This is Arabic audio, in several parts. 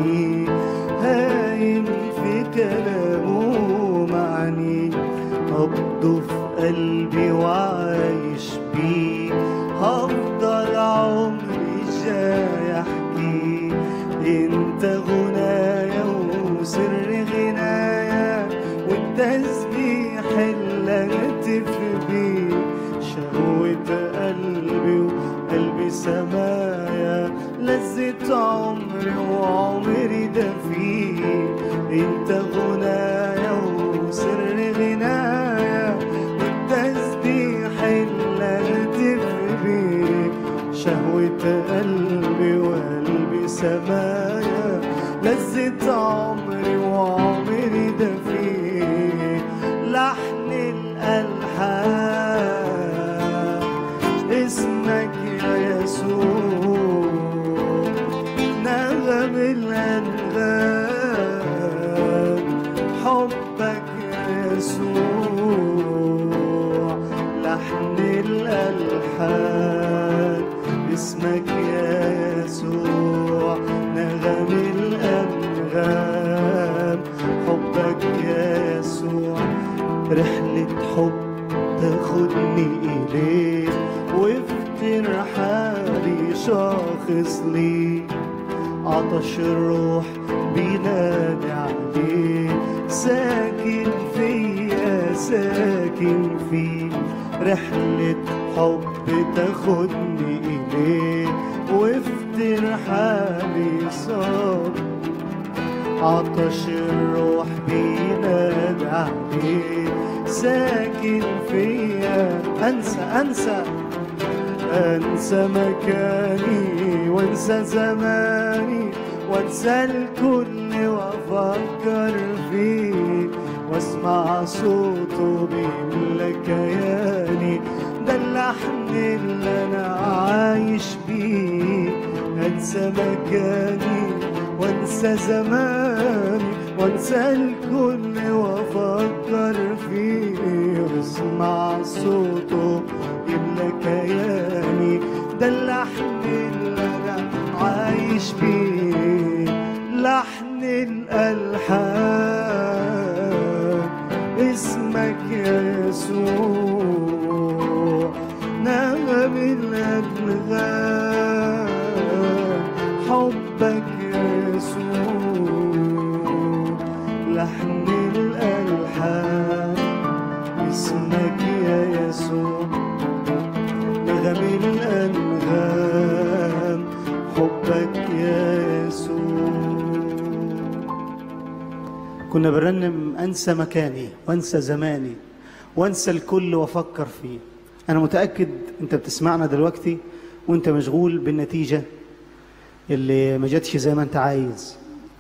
يعني هايم في كلامه معني، قبضه في قلبي وعايش بيه، هفضل عمري جاي احكي انت غنايا وسر غنايا، والتسبيح اللي هتف بيه شهوة قلبي وقلبي سمايا، لذة عمري وعمري ده فيه انت غنايا وسر غنايا، والتسبيح اللي هتف بيه شهوة قلبي وقلبي سمايا، لذة عمري وعمري ده فيه لحن الألحان اسمك يا يسوع، نغم الأنغام حبك يا يسوع، لحن الألحان اسمك يا يسوع، نغم الأنغام حبك يا يسوع، رحلة حب تاخدني إليك وافتر حالي شاخص لي، عطش الروح بينادي عليه، ساكن فيا ساكن فيه، رحلة حب تاخدني إليه وافتر حالي صار، عطش الروح بينادي عليه، ساكن فيا أنسى مكاني وانسى زماني، وانسى الكل وافكر فيه، واسمع صوته بيملى كياني، ده اللحن اللي انا عايش بيه، انسى مكاني وانسى زماني، وانسى الكل وافكر فيه، واسمع صوته يملى كياني، ده اللحن اللي انا عايش بيه، لحن الألحان اسمك يا يسوع، نغم الأنغام حبك يا يسوع، لحن الألحان اسمك يا يسوع، نغم الأنغام حبك يا يسوع. كنا بنرنم أنسى مكاني وأنسى زماني وأنسى الكل وأفكر فيه. أنا متأكد أنت بتسمعنا دلوقتي وأنت مشغول بالنتيجة اللي ما جاتش زي ما أنت عايز،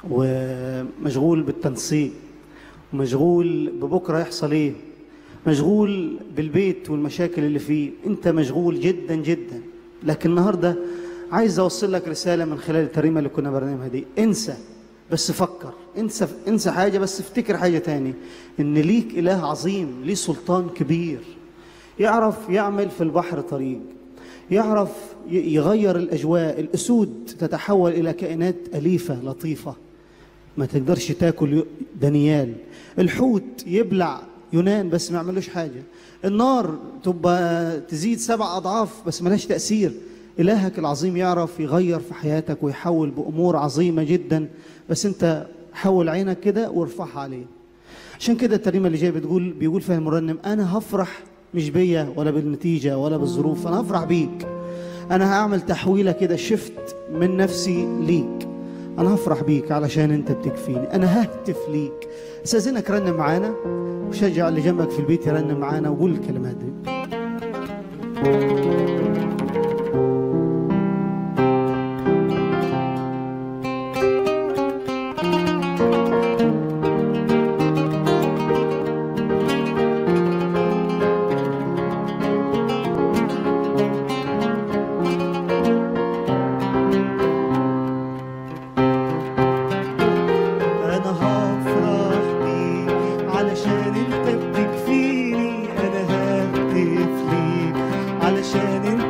ومشغول بالتنسيق، ومشغول ببكرة يحصل إيه، مشغول بالبيت والمشاكل اللي فيه، أنت مشغول جدا جدا. لكن النهاردة عايز أوصل لك رسالة من خلال الترنيمة اللي كنا برنامجها دي. انسى بس فكر، انسى حاجة بس افتكر حاجة تاني، ان ليك إله عظيم، ليه سلطان كبير، يعرف يعمل في البحر طريق، يعرف يغير الأجواء، الأسود تتحول إلى كائنات أليفة لطيفة ما تقدرش تاكل دانيال، الحوت يبلع يونان بس ما يعملوش حاجة، النار تبقى تزيد 7 أضعاف بس ملهاش تأثير. إلهك العظيم يعرف يغير في حياتك ويحول بأمور عظيمة جدا، بس أنت حول عينك كده وارفعها عليه. عشان كده الترنيمة اللي جاية بيقول فيها المرنم: أنا هفرح مش بيا ولا بالنتيجة ولا بالظروف، أنا هفرح بيك، أنا هعمل تحويلة كده، شفت من نفسي ليك، أنا هفرح بيك علشان أنت بتكفيني، أنا ههتف ليك. استاذنك رنم معانا وشجع اللي جنبك في البيت يرنم معانا وقول الكلمات دي.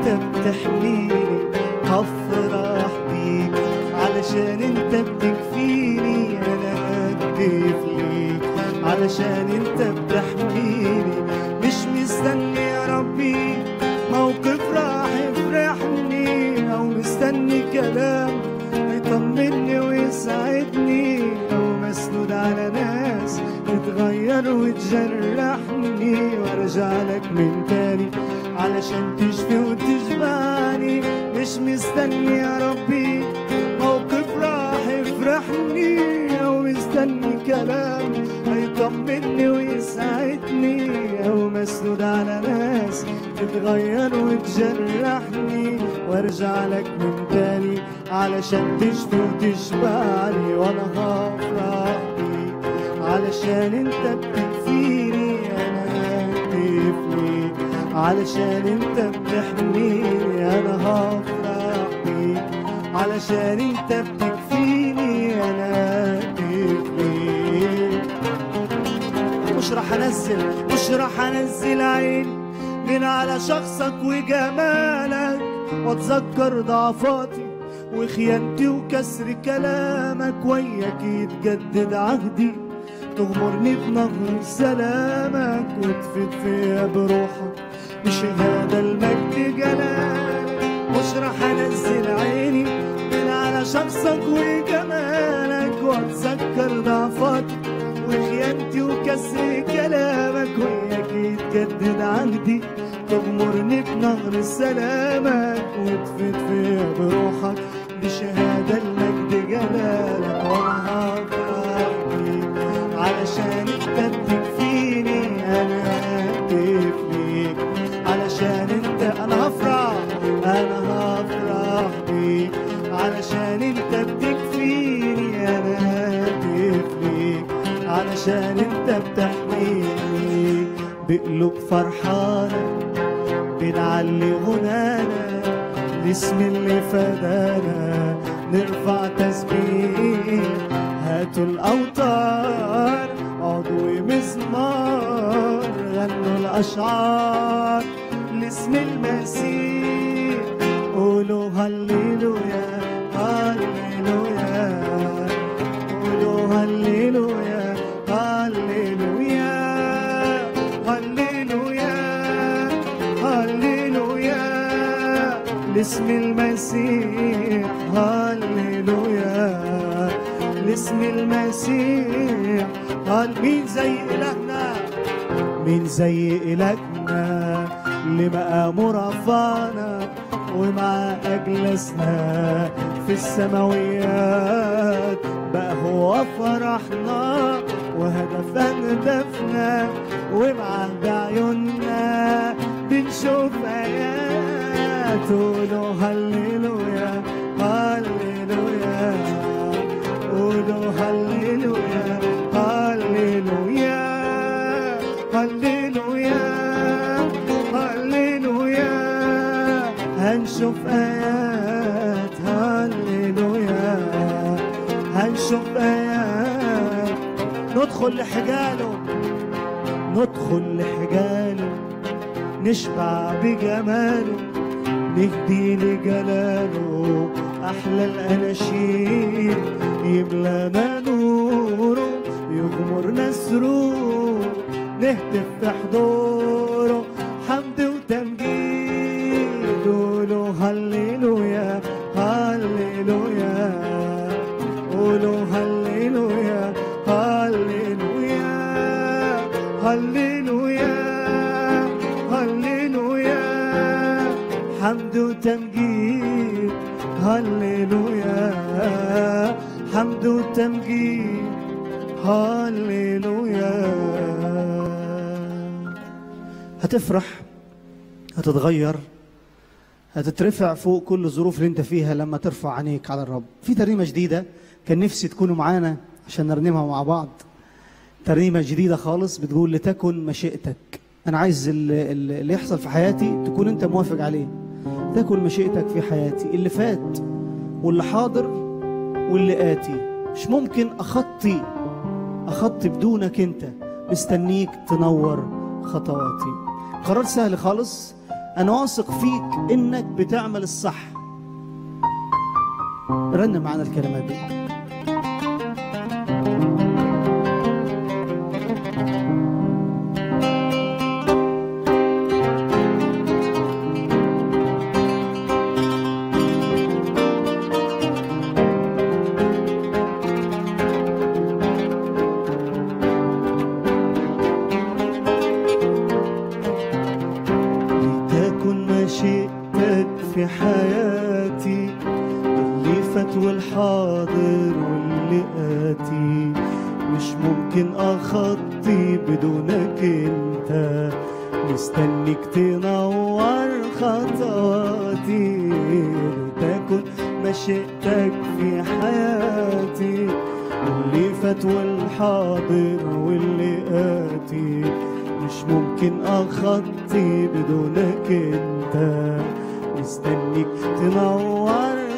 علشان انت بتكفيني هتف ليك علشان انت بتحميني. مش مستني يا ربي موقف راح يفرحني، او مستني كلام يطمني ويسعدني، او مسنود على ناس تتغير وتجرحني، وارجع لك من تاني علشان تشفي وتشبعني. مش مستني يا ربي موقف راح يفرحني، او مستني كلام هيطمني ويسعدني، او مسنود على ناس تتغير وتجرحني، وارجع لك من تاني علشان تشفي وتشبعني. وانا هفرح بيك علشان انت بتكفيني، انا ههتف ليك علشان انت بتحميني. انا هفرح بيك علشان انت بتكفيني، انا ههتف ليك. مش راح انزل عيني من على شخصك وجمالك، واتذكر ضعفاتي وخيانتي وكسر كلامك، وياك يتجدد عهدي تغمرني بنهر سلامك، وتفيد فيا بروحك بشهادة المجد جلالك. مش راح انزل عيني من على شخصك وجمالك، واتذكر ضعفاتي وخيانتي وكسر كلامك، وياك يتجدد عهدي تغمرني بنهر سلامك، وتفيد فيا بروحك بشهادة المجد جلالك. وانا هفرح بيك علشان انت بتكفيني، انا ههتف ليك علشان انت. انا هفرح بيك علشان انت بتكفيني، انا ههتف ليك علشان انت بتحميني. بقلوب فرحانة بنعلي غنانا لاسم اللي فدانا، نرفع تسبيح هاتوا الأوتار عضو مزمار، غنوا الأشعار لاسم المسيح، قولوا هللويا هللويا، قولوا هللويا هللويا هللويا هللويا لاسم المسيح، هللويا لاسم المسيح. مين زي إلهنا، مين زي إلهنا، لمقامه رفعنا ومع أجلسنا في السماويات، بقى هو فرحنا وهدف هدفنا، ومعاه بعيوننا بنشوف آيات، قولوا هللويا هللويا، قولوا هللويا هللويا هللويا هللويا، هنشوف آيات هللويا هنشوف آيات. ندخل لحجاله نشبع بجماله، نهدي لجلاله أحلى الأناشيد، يملانا نوره يغمرنا سرور، نهتف في حضوره حمد وتمجيد، قولوا هللويا هللويا، قولوا هللويا هللويا هللويا هللويا، حمد وتمجيد هللويا، حمد وتمجيد هللويا. هتفرح، هتتغير، هتترفع فوق كل الظروف اللي انت فيها لما ترفع عينيك على الرب. في ترنيمة جديدة كان نفسي تكونوا معانا عشان نرنمها مع بعض، ترنيمة جديدة خالص بتقول لتكن مشيئتك. أنا عايز اللي يحصل في حياتي تكون أنت موافق عليه. تكن مشيئتك في حياتي، اللي فات واللي حاضر واللي آتي. مش ممكن أخطي بدونك أنت، مستنيك تنور خطواتي. قرار سهل خالص، أنا واثق فيك إنك بتعمل الصح. رن معنا الكلمات دي. والحاضر واللي آتي، مش ممكن أخطي بدونك انت، مستنيك تنور خطواتي، لتكن مشيئتك في حياتي، واللي فات والحاضر واللي آتي، مش ممكن أخطي بدونك انت، مستنيك تنور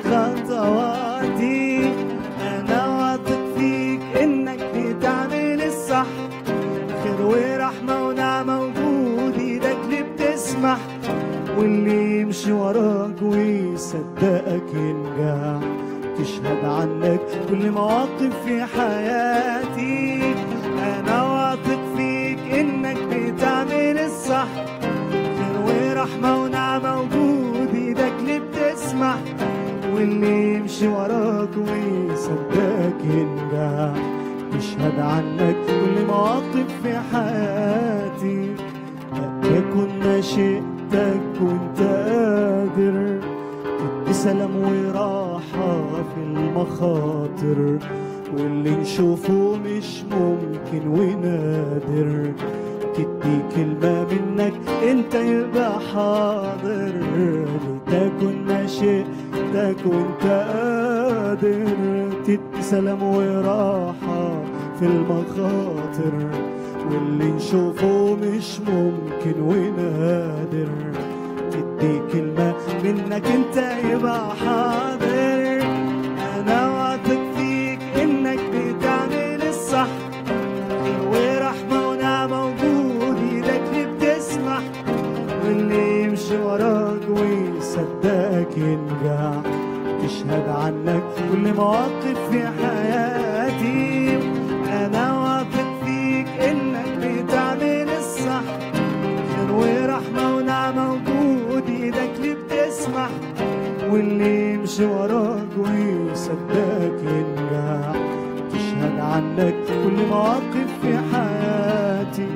خطواتي. أنا واثق فيك إنك بتعمل الصح، خير ورحمة ونعمة وجود إيدك اللي بتسمح، واللي يمشي وراك ويصدقك ينجح، تشهد عنك كل مواقف في حياتي. أنا واثق فيك إنك بتعمل الصح، خير ورحمة ونعمة وجود إيدك اللي بتسمح، واللي يمشي وراك ويصدقك ينجح، تشهد عنك كل مواقف في حياتي. تكن مشيئتك وانت قادر تدي سلام وراحة في المخاطر، واللي نشوفه مش ممكن ونادر، تدي كلمة منك انت يبقى حاضر، لتكن مشيئتك وانت قادر تدي سلام وراحة في المخاطر، واللي نشوفه مش ممكن ونادر، تدي كلمة منك انت يبقى حاضر. انا واثق فيك انك بتعمل الصح، خير ورحمة ونعمة وجود ايدك اللي بتسمح، واللي يمشي وراك ويصدقك ينجح، تشهد عنك كل مواقف في حياتي. انا واثق فيك انك بتعمل الصح، خير ورحمة ونعمة وجود ايدك اللي بتسمح، واللي يمشي وراك ويصدقك ينجح، تشهد عنك كل مواقف في حياتي.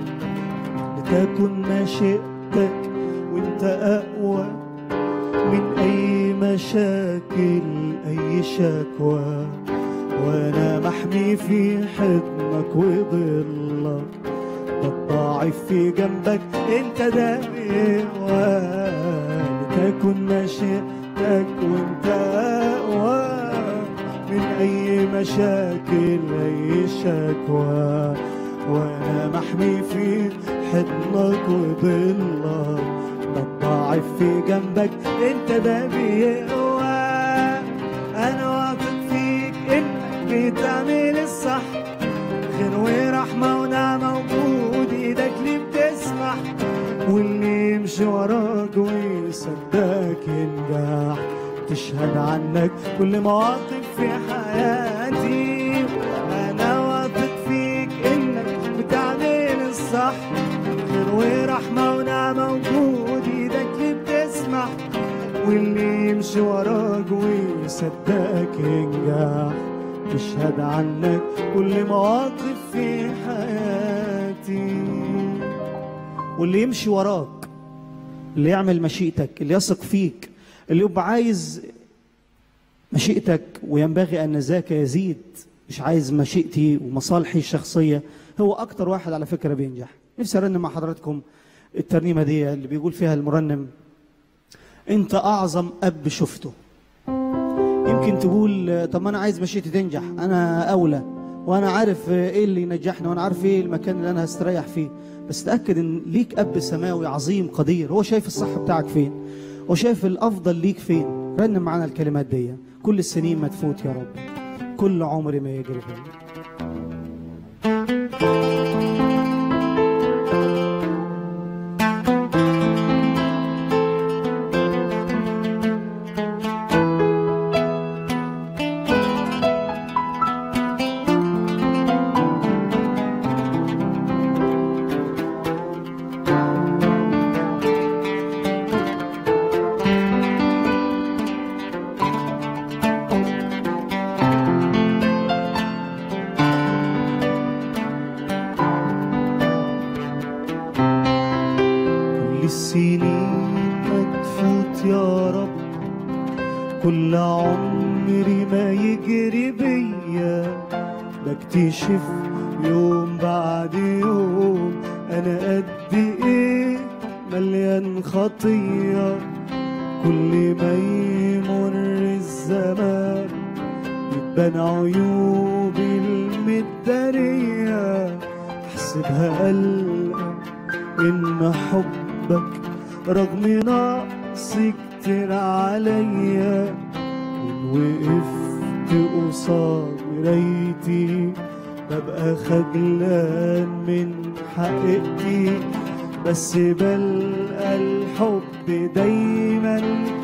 لتكن مشيئتك وانت اقوى من اي مشاكل اي شكوى، وانا محمي في حضنك وظلك، بتضاعف في جنبك انت دائما. لتكن مشيئتك وانت اقوى من اي مشاكل اي شكوى، وانا محمي في حضنك وظلك، بتضاعف في جنبك انت دائما. انا واثق فيك انك بتعمل الصح، خير ورحمة ونعمة وجود ايدك اللي بتسمح، واللي يمشي وراك ويصدقك ينجح، تشهد عنك كل مواقف في حياتي. انا واثق فيك انك بتعمل الصح، خير ورحمة ونعمة وجود ايدك اللي بتسمح، واللي يمشي وراك ويصدقك ينجح، تشهد عنك كل مواقف في حياتي. واللي يمشي وراك، اللي يعمل مشيئتك، اللي يثق فيك، اللي يبقى عايز مشيئتك وينبغي أن ذاك يزيد، مش عايز مشيئتي ومصالحي الشخصية، هو أكتر واحد على فكرة بينجح. نفسي أرنم مع حضراتكم الترنيمة دي اللي بيقول فيها المرنم: أنت أعظم أب شفته. يمكن تقول طب ما أنا عايز مشيئتي تنجح، أنا أولى وأنا عارف إيه اللي ينجحني وأنا عارف إيه المكان اللي أنا هستريح فيه، بس تأكد إن ليك أب سماوي عظيم قدير، هو شايف الصح بتاعك فين وشايف الأفضل ليك فين. رنم معانا الكلمات دي: كل السنين ما تفوت يا رب، كل عمري ما يجري بي. بيجري بيا، بكتشف يوم بعد يوم أنا قد إيه مليان خطية. كل ما يمر الزمان يبان عيوبي المدارية، أحسبها قلقة إن حبك رغم نقصي كتير عليا. وقفت قصاد مرايتي ببقى خجلان من حقيقتي، بس بلقى الحب دايما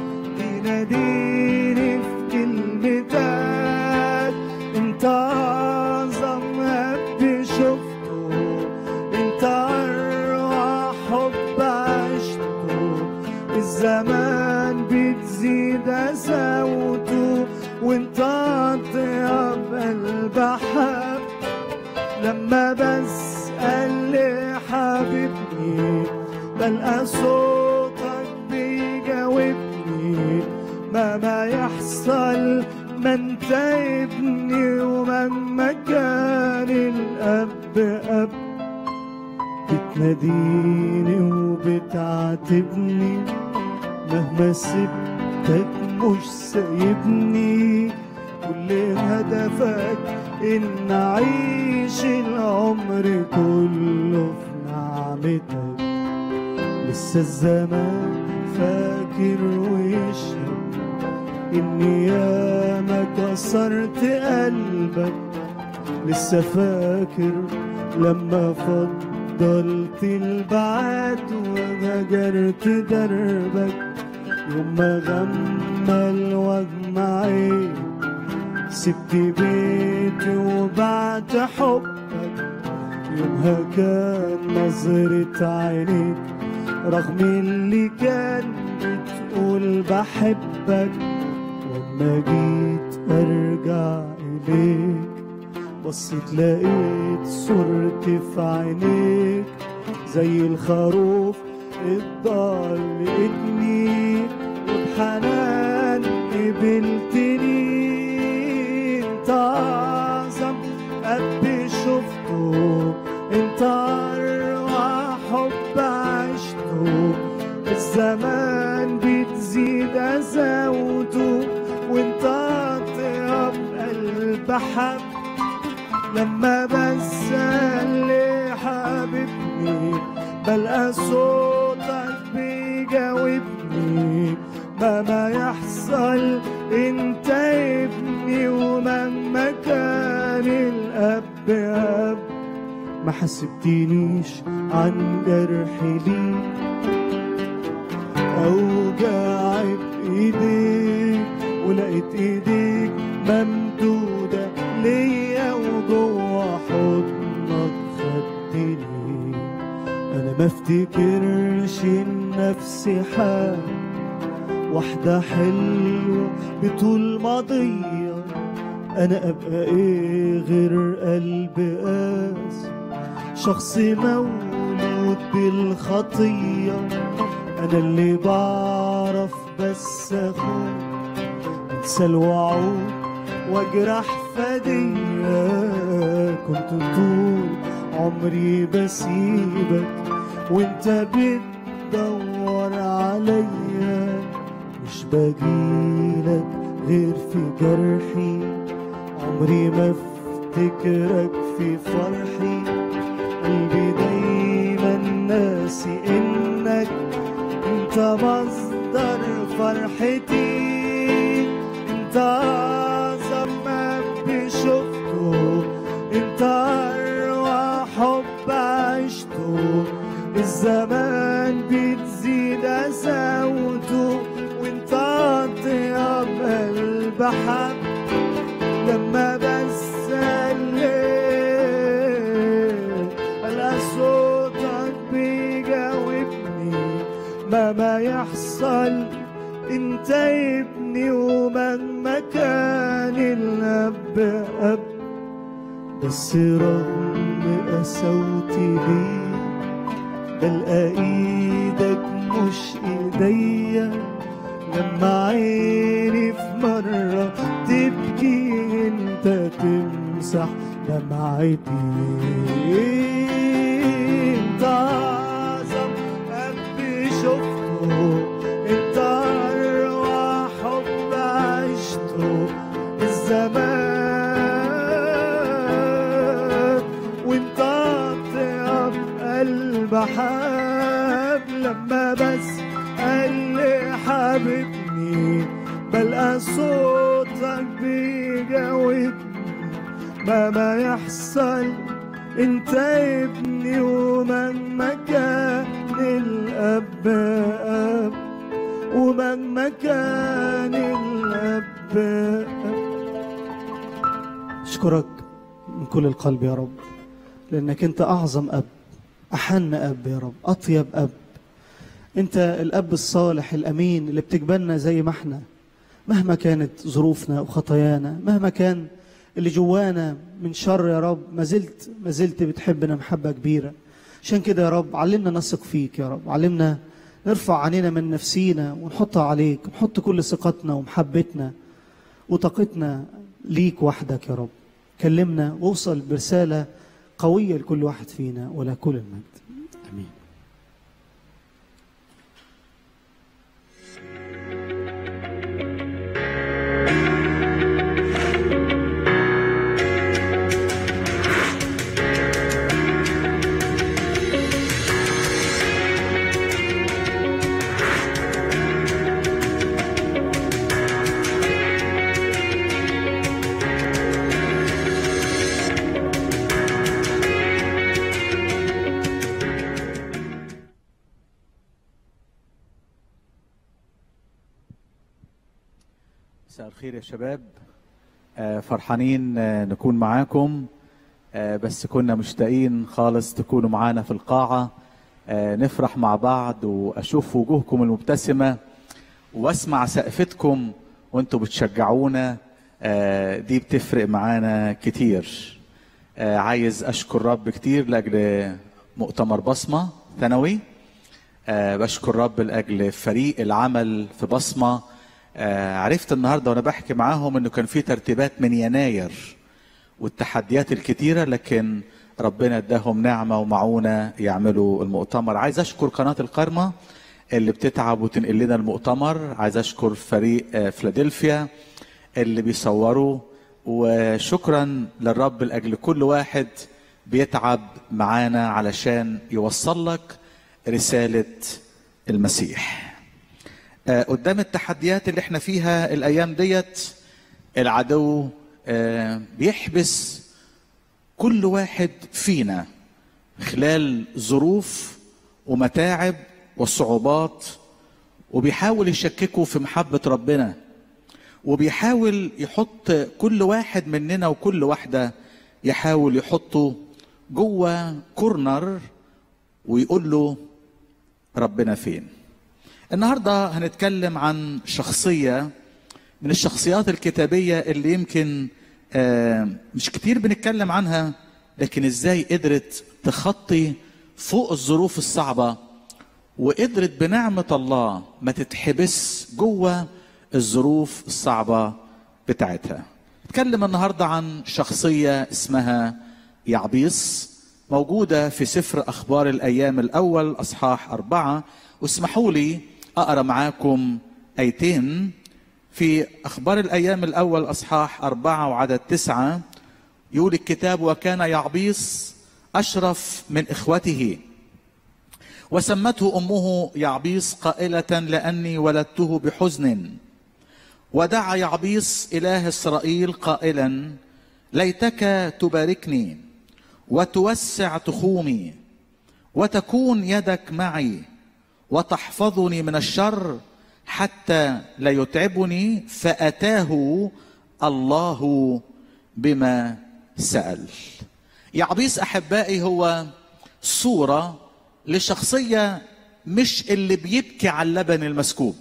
يناديني في كلمتك. انت اعظم اب شفته، انت اروع حب عشته. الزمان بتزيد قساوته وانت اطيب قلب حب. لما بسأل لحبيبني بلقى صوتك بيجاوبني. مهما يحصل ما انت ابني، ومهما كان الاب اب. بتناديني وبتعاتبني، مهما سبتك مش سايبني. كل هدفك ان اعيش العمر كله في نعمتك. لسه الزمان فاكر ويشهد اني ياما كسرت قلبك. لسه فاكر لما فضلت البعد وهجرت دربك. يوم ما غمى الوجم عيني سبت بيتي وبعت حبك. يومها كان نظرة عينيك رغم اللي كان بتقول بحبك. لما جيت ارجع اليك بصيت لقيت صورتي في عينيك، زي الخروف الضال لقيتني وبحنان قبلتني. انت اعظم اب شفته، انت اروع حب عشته. الزمان بتزيد قساوته وانت اطيب قلب حب. لما بسأل لحبيبني بلقى صوتك بيجاوبني. مهما يحصل انت ابني، ومهما كان الاب اب. ما حسبتنيش عن جرحي ليك، اوجاع بايديك، ولقيت ايديك ممدودة ليا وجوه حضنك خدتني. انا ما افتكرش نفسي حال واحدة حلوة بطول ماضية. انا ابقى ايه غير قلب قاس، شخص مولود بالخطية. انا اللي بعرف بس اخون، انسى الوعود واجرح فدية. كنت طول عمري بسيبك وانت بتدور عليا. مش باجيلك غير في جرحي، عمري ما افتكرك في فرحي. قلبي دايما ناسي انك انت مصدر فرحتي. انت اعظم اب شفته، انت اروع حب عشته. الزمان بتزيد قساوته وانت اطيب قلب حب. لما بسأل بلقى صوتك بيجاوبني. مهما يحصل انت ابني، ومهما كان الاب اب. بس رغم قساوتي ليك بلقى ايدك مش ايديا. لما عيني في مرة تبكي انت تمسح دمعتي. انت اعظم اب شفته، انت اروع حب عشته الزمان، وانت اطيب قلب حاب. لما بس اللي حاببني بلقى صوتك بيجاوبني، مهما يحصل انت ابني، ومهما كان الاب اب، ومهما كان الاب اب. اشكرك من كل القلب يا رب، لانك انت اعظم اب، احن اب يا رب، اطيب اب. انت الاب الصالح الامين اللي بتقبلنا زي ما احنا، مهما كانت ظروفنا وخطايانا، مهما كان اللي جوانا من شر يا رب، ما زلت بتحبنا محبة كبيرة. عشان كده يا رب علمنا نثق فيك يا رب، علمنا نرفع عنينا من نفسينا ونحطها عليك، ونحط كل ثقتنا ومحبتنا وطاقتنا ليك وحدك يا رب. كلمنا ووصل برسالة قوية لكل واحد فينا، ولا كل المجد. آمين. مساء الخير يا شباب. فرحانين نكون معاكم، بس كنا مشتاقين خالص تكونوا معانا في القاعة، نفرح مع بعض وأشوف وجوهكم المبتسمة وأسمع سقفتكم وأنتوا بتشجعونا. دي بتفرق معانا كتير. عايز أشكر رب كتير لأجل مؤتمر بصمة ثانوي. بشكر رب لأجل فريق العمل في بصمة. عرفت النهارده وانا بحكي معاهم انه كان في ترتيبات من يناير والتحديات الكتيره، لكن ربنا اداهم نعمه ومعونه يعملوا المؤتمر. عايز اشكر قناه الكارما اللي بتتعب وتنقل لنا المؤتمر. عايز اشكر فريق فيلادلفيا اللي بيصوروا، وشكرا للرب لاجل كل واحد بيتعب معانا علشان يوصل لك رساله المسيح. قدام التحديات اللي احنا فيها الايام ديت، العدو بيحبس كل واحد فينا خلال ظروف ومتاعب وصعوبات، وبيحاول يشككه في محبة ربنا، وبيحاول يحط كل واحد مننا وكل واحدة يحاول يحطه جوه كورنر ويقول له ربنا فين. النهاردة هنتكلم عن شخصية من الشخصيات الكتابية اللي يمكن مش كتير بنتكلم عنها، لكن ازاي قدرت تخطي فوق الظروف الصعبة، وقدرت بنعمة الله ما تتحبس جوه الظروف الصعبة بتاعتها. نتكلم النهاردة عن شخصية اسمها يعبيص، موجودة في سفر أخبار الأيام الأول أصحاح 4. واسمحوا لي أقرأ معاكم آيتين في أخبار الأيام الأول أصحاح 4 وعدد 9. يقول الكتاب: وكان يعبيص أشرف من إخوته، وسمته أمه يعبيص قائلة: لأني ولدته بحزن. ودعا يعبيص إله إسرائيل قائلا: ليتك تباركني وتوسع تخومي، وتكون يدك معي، وتحفظني من الشر حتى لا يتعبني. فأتاه الله بما سأل. يعبيص أحبائي هو صورة لشخصية مش اللي بيبكي على اللبن المسكوب،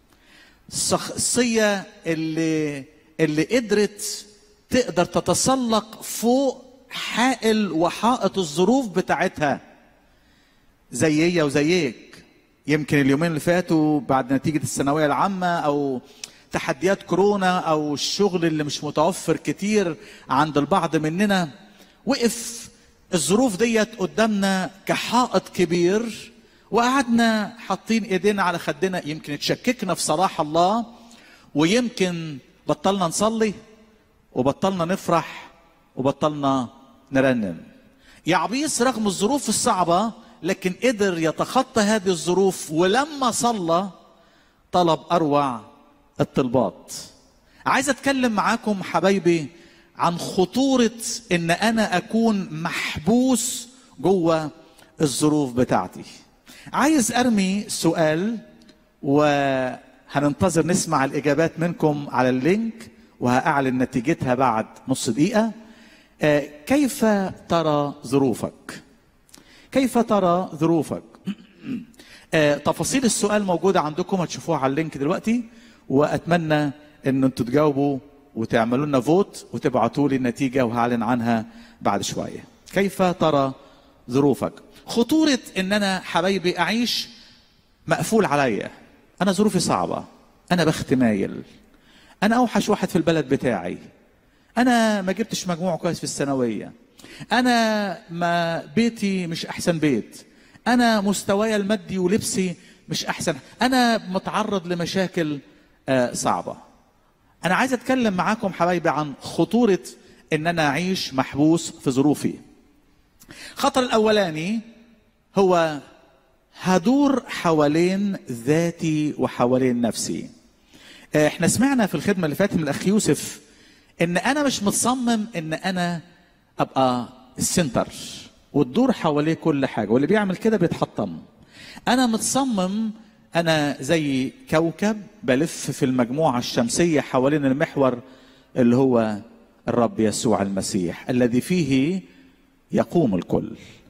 الشخصية اللي قدرت تقدر تتسلق فوق حائل وحائط الظروف بتاعتها، زيي وزيك. يمكن اليومين اللي فاتوا بعد نتيجة الثانوية العامة أو تحديات كورونا أو الشغل اللي مش متوفر كتير عند البعض مننا، وقف الظروف ديت قدامنا كحائط كبير، وقعدنا حاطين ايدينا على خدنا. يمكن اتشككنا في صلاح الله، ويمكن بطلنا نصلي وبطلنا نفرح وبطلنا نرنم. يعبيس رغم الظروف الصعبة لكن قدر يتخطى هذه الظروف، ولما صلى طلب أروع الطلبات. عايز أتكلم معاكم حبايبي عن خطورة إن أنا أكون محبوس جوه الظروف بتاعتي. عايز أرمي سؤال وهننتظر نسمع الإجابات منكم على اللينك، وهأعلن نتيجتها بعد نص دقيقة. كيف ترى ظروفك؟ كيف ترى ظروفك؟ تفاصيل السؤال موجودة عندكم، هتشوفوها على اللينك دلوقتي، وأتمنى أن انتوا تجاوبوا وتعملوا لنا فوت وتبعتوا لي النتيجة، وهعلن عنها بعد شوية. كيف ترى ظروفك؟ خطورة ان انا حبايبي اعيش مقفول عليا. انا ظروفي صعبة، انا بخت مايل، انا اوحش واحد في البلد بتاعي، انا ما جبتش مجموع كويس في الثانوية، انا ما بيتي مش احسن بيت، انا مستواي المادي ولبسي مش احسن، انا متعرض لمشاكل صعبة. انا عايز اتكلم معاكم حبايبي عن خطورة ان انا اعيش محبوس في ظروفي. الخطر الاولاني هو هدور حوالين ذاتي وحوالين نفسي. احنا سمعنا في الخدمة اللي فاتت من الاخ يوسف ان انا مش متصمم ان انا ابقى السنتر وتدور حواليه كل حاجة، واللي بيعمل كده بيتحطم. انا متصمم انا زي كوكب بلف في المجموعة الشمسية حوالين المحور اللي هو الرب يسوع المسيح الذي فيه يقوم الكل.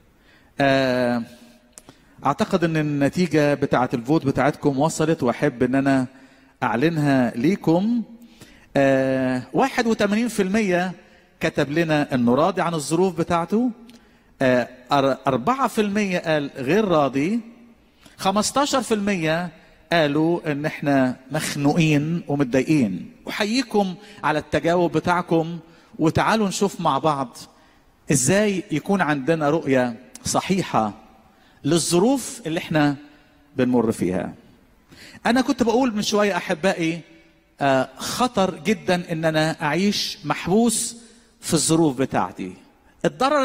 اعتقد ان النتيجة بتاعت الفوت بتاعتكم وصلت، واحب ان انا اعلنها ليكم. 81% كتب لنا انه راضي عن الظروف بتاعته، 4% قال غير راضي، 15% قالوا ان احنا مخنوقين ومتضايقين. احييكم على التجاوب بتاعكم، وتعالوا نشوف مع بعض ازاي يكون عندنا رؤية صحيحة للظروف اللي احنا بنمر فيها. انا كنت بقول من شوية احبائي خطر جدا ان انا اعيش محبوس في الظروف بتاعتي. الضرر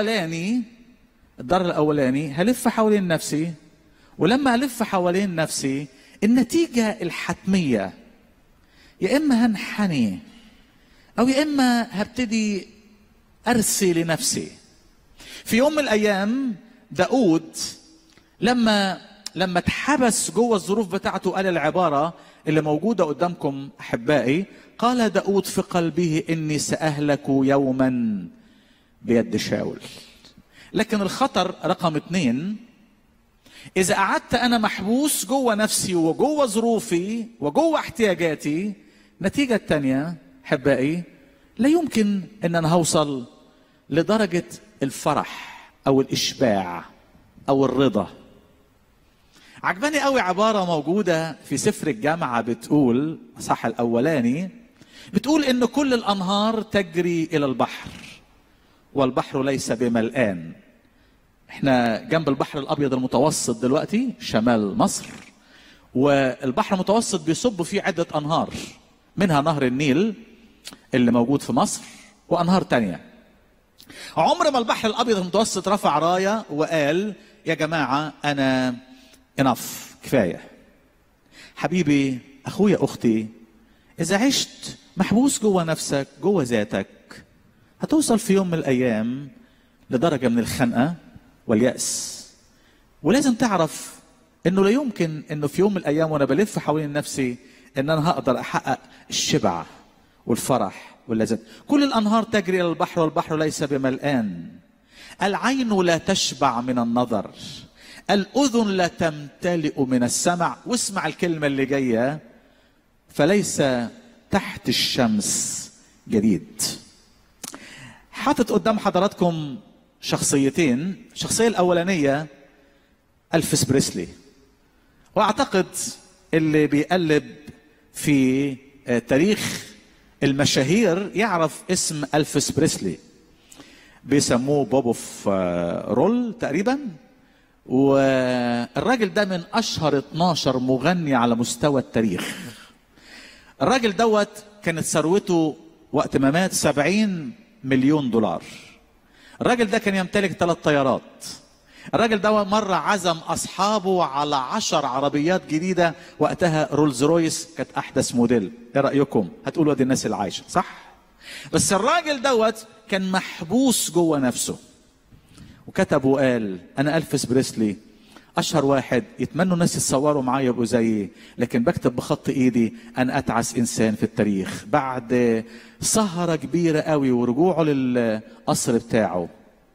الاولاني هلف حوالين نفسي، ولما الف حوالين نفسي النتيجة الحتمية يا اما هنحني او يا اما هبتدي ارسي لنفسي. في يوم من الايام داود لما اتحبس جوه الظروف بتاعته قال العبارة اللي موجودة قدامكم احبائي، قال داود في قلبه اني سأهلك يوما بيد شاول. لكن الخطر رقم 2، اذا قعدت انا محبوس جوه نفسي وجوه ظروفي وجوه احتياجاتي، النتيجة الثانية احبائي لا يمكن ان انا هوصل لدرجة الفرح او الاشباع او الرضا. عجباني قوي عبارة موجودة في سفر الجامعة بتقول، صح الاولاني، بتقول ان كل الانهار تجري الى البحر والبحر ليس بملآن. احنا جنب البحر الابيض المتوسط دلوقتي شمال مصر، والبحر المتوسط بيصب فيه عدة انهار، منها نهر النيل اللي موجود في مصر وانهار تانية. عمر ما البحر الابيض المتوسط رفع راية وقال يا جماعة انا انف كفاية. حبيبي اخويا اختي، اذا عشت محبوس جوه نفسك جوه ذاتك هتوصل في يوم من الايام لدرجة من الخنقة واليأس. ولازم تعرف انه لا يمكن انه في يوم من الايام وانا بلف حوالين نفسي ان انا هقدر احقق الشبع والفرح واللذة. كل الانهار تجري الى البحر والبحر ليس بملآن. العين لا تشبع من النظر، الاذن لا تمتلئ من السمع. واسمع الكلمة اللي جاية، فليس تحت الشمس جديد. حاطط قدام حضراتكم شخصيتين. الشخصية الأولانية ألفيس بريسلي، واعتقد اللي بيقلب في تاريخ المشاهير يعرف اسم ألفيس بريسلي، بيسموه بوب اوف رول تقريبا. والراجل ده من اشهر 12 مغني على مستوى التاريخ. الراجل دوت كانت ثروته وقت ما مات 70 مليون دولار. الراجل ده كان يمتلك 3 طيارات. الراجل ده مرة عزم أصحابه على 10 عربيات جديدة، وقتها رولز رويس كانت أحدث موديل. إيه رأيكم؟ هتقولوا دي الناس اللي عايشة، صح؟ بس الراجل دوت كان محبوس جوه نفسه، وكتب وقال: أنا ألفيس بريسلي أشهر واحد يتمنوا الناس يتصوروا معايا يبقوا زيي، لكن بكتب بخط إيدي أنا أتعس إنسان في التاريخ. بعد سهرة كبيرة قوي ورجوعه للقصر بتاعه،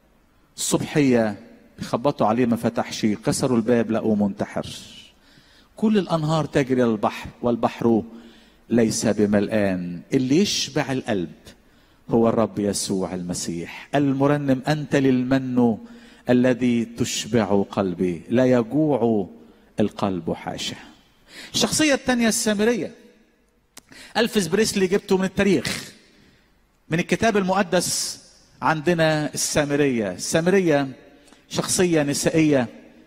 الصبحية خبطوا عليه ما فتحش، كسروا الباب لقوه منتحر. كل الأنهار تجري للبحر والبحر ليس بملآن. اللي يشبع القلب هو الرب يسوع المسيح. المرنم: أنت للمن الذي تشبع قلبي، لا يجوع القلب حاشا. الشخصية الثانية السامرية. ألفيس بريسلي جبته من التاريخ، من الكتاب المقدس. عندنا السامرية. السامرية شخصية نسائية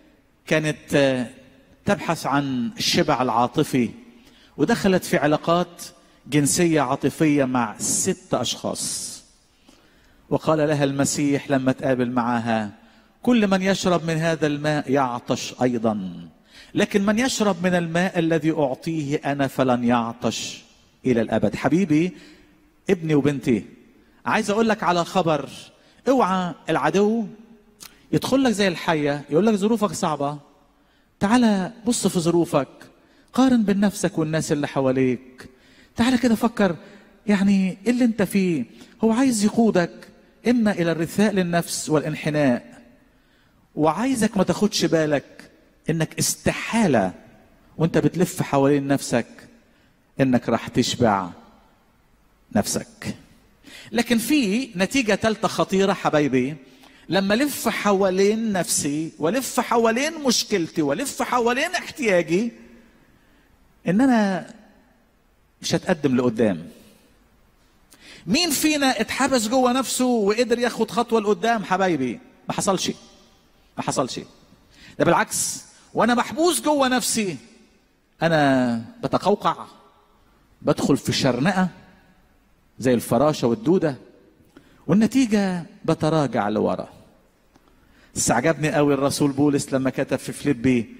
كانت تبحث عن الشبع العاطفي، ودخلت في علاقات جنسية عاطفية مع 6 أشخاص. وقال لها المسيح لما تقابل معها: كل من يشرب من هذا الماء يعطش أيضا، لكن من يشرب من الماء الذي أعطيه أنا فلن يعطش إلى الأبد. حبيبي، ابني وبنتي، عايز أقول لك على خبر. اوعى العدو يدخل لك زي الحية يقول لك ظروفك صعبة، تعال بص في ظروفك، قارن بين نفسك والناس اللي حواليك، تعال كده فكر يعني إيه اللي انت فيه. هو عايز يقودك إما إلى الرثاء للنفس والانحناء، وعايزك ما تاخدش بالك إنك استحالة وانت بتلف حوالين نفسك إنك راح تشبع نفسك. لكن في نتيجة ثالثة خطيرة حبايبي. لما لف حوالين نفسي ولف حوالين مشكلتي ولف حوالين احتياجي، ان انا مش هتقدم لقدام. مين فينا اتحبس جوه نفسه وقدر ياخد خطوة لقدام حبايبي؟ ما حصلش، ما حصلش. ده بالعكس، وانا محبوس جوه نفسي انا بتقوقع، بدخل في شرنقة زي الفراشة والدودة، والنتيجة بتراجع لورا. استعجبني قوي الرسول بولس لما كتب في فيليبي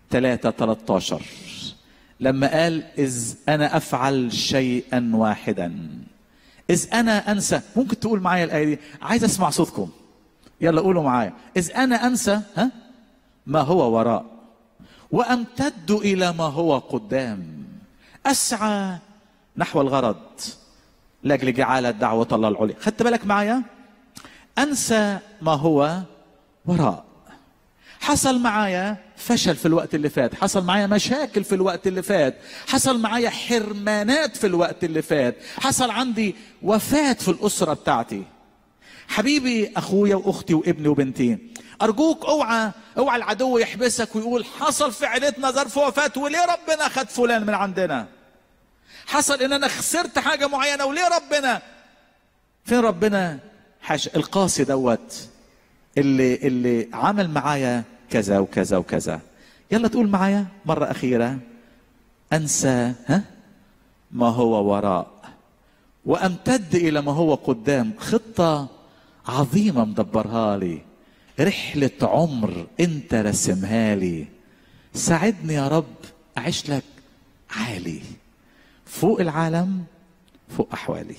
3:13 لما قال: إذ أنا أفعل شيئا واحدا، إذ أنا أنسى. ممكن تقول معايا الآية دي؟ عايز أسمع صوتكم، يلا قولوا معايا: إذ أنا أنسى ما هو وراء وأمتد إلى ما هو قدام، أسعى نحو الغرض لأجل جعالة دعوة الله العليا. خدت بالك معايا؟ أنسى ما هو وراء. حصل معايا فشل في الوقت اللي فات، حصل معايا مشاكل في الوقت اللي فات، حصل معايا حرمانات في الوقت اللي فات، حصل عندي وفاة في الأسرة بتاعتي. حبيبي أخويا وأختي وابني وبنتي، أرجوك اوعى العدو يحبسك ويقول: حصل في عيلتنا ظرف وفاة، وليه ربنا خد فلان من عندنا؟ حصل ان انا خسرت حاجة معينة، وليه ربنا؟ فين ربنا؟ حاشا. القاسي دوت اللي عمل معايا كذا وكذا وكذا. يلا تقول معايا مرة أخيرة: أنسى ما هو وراء وأمتد إلى ما هو قدام. خطة عظيمة مدبرها لي، رحلة عمر أنت رسمها لي. ساعدني يا رب أعيش لك عالي، فوق العالم، فوق أحوالي.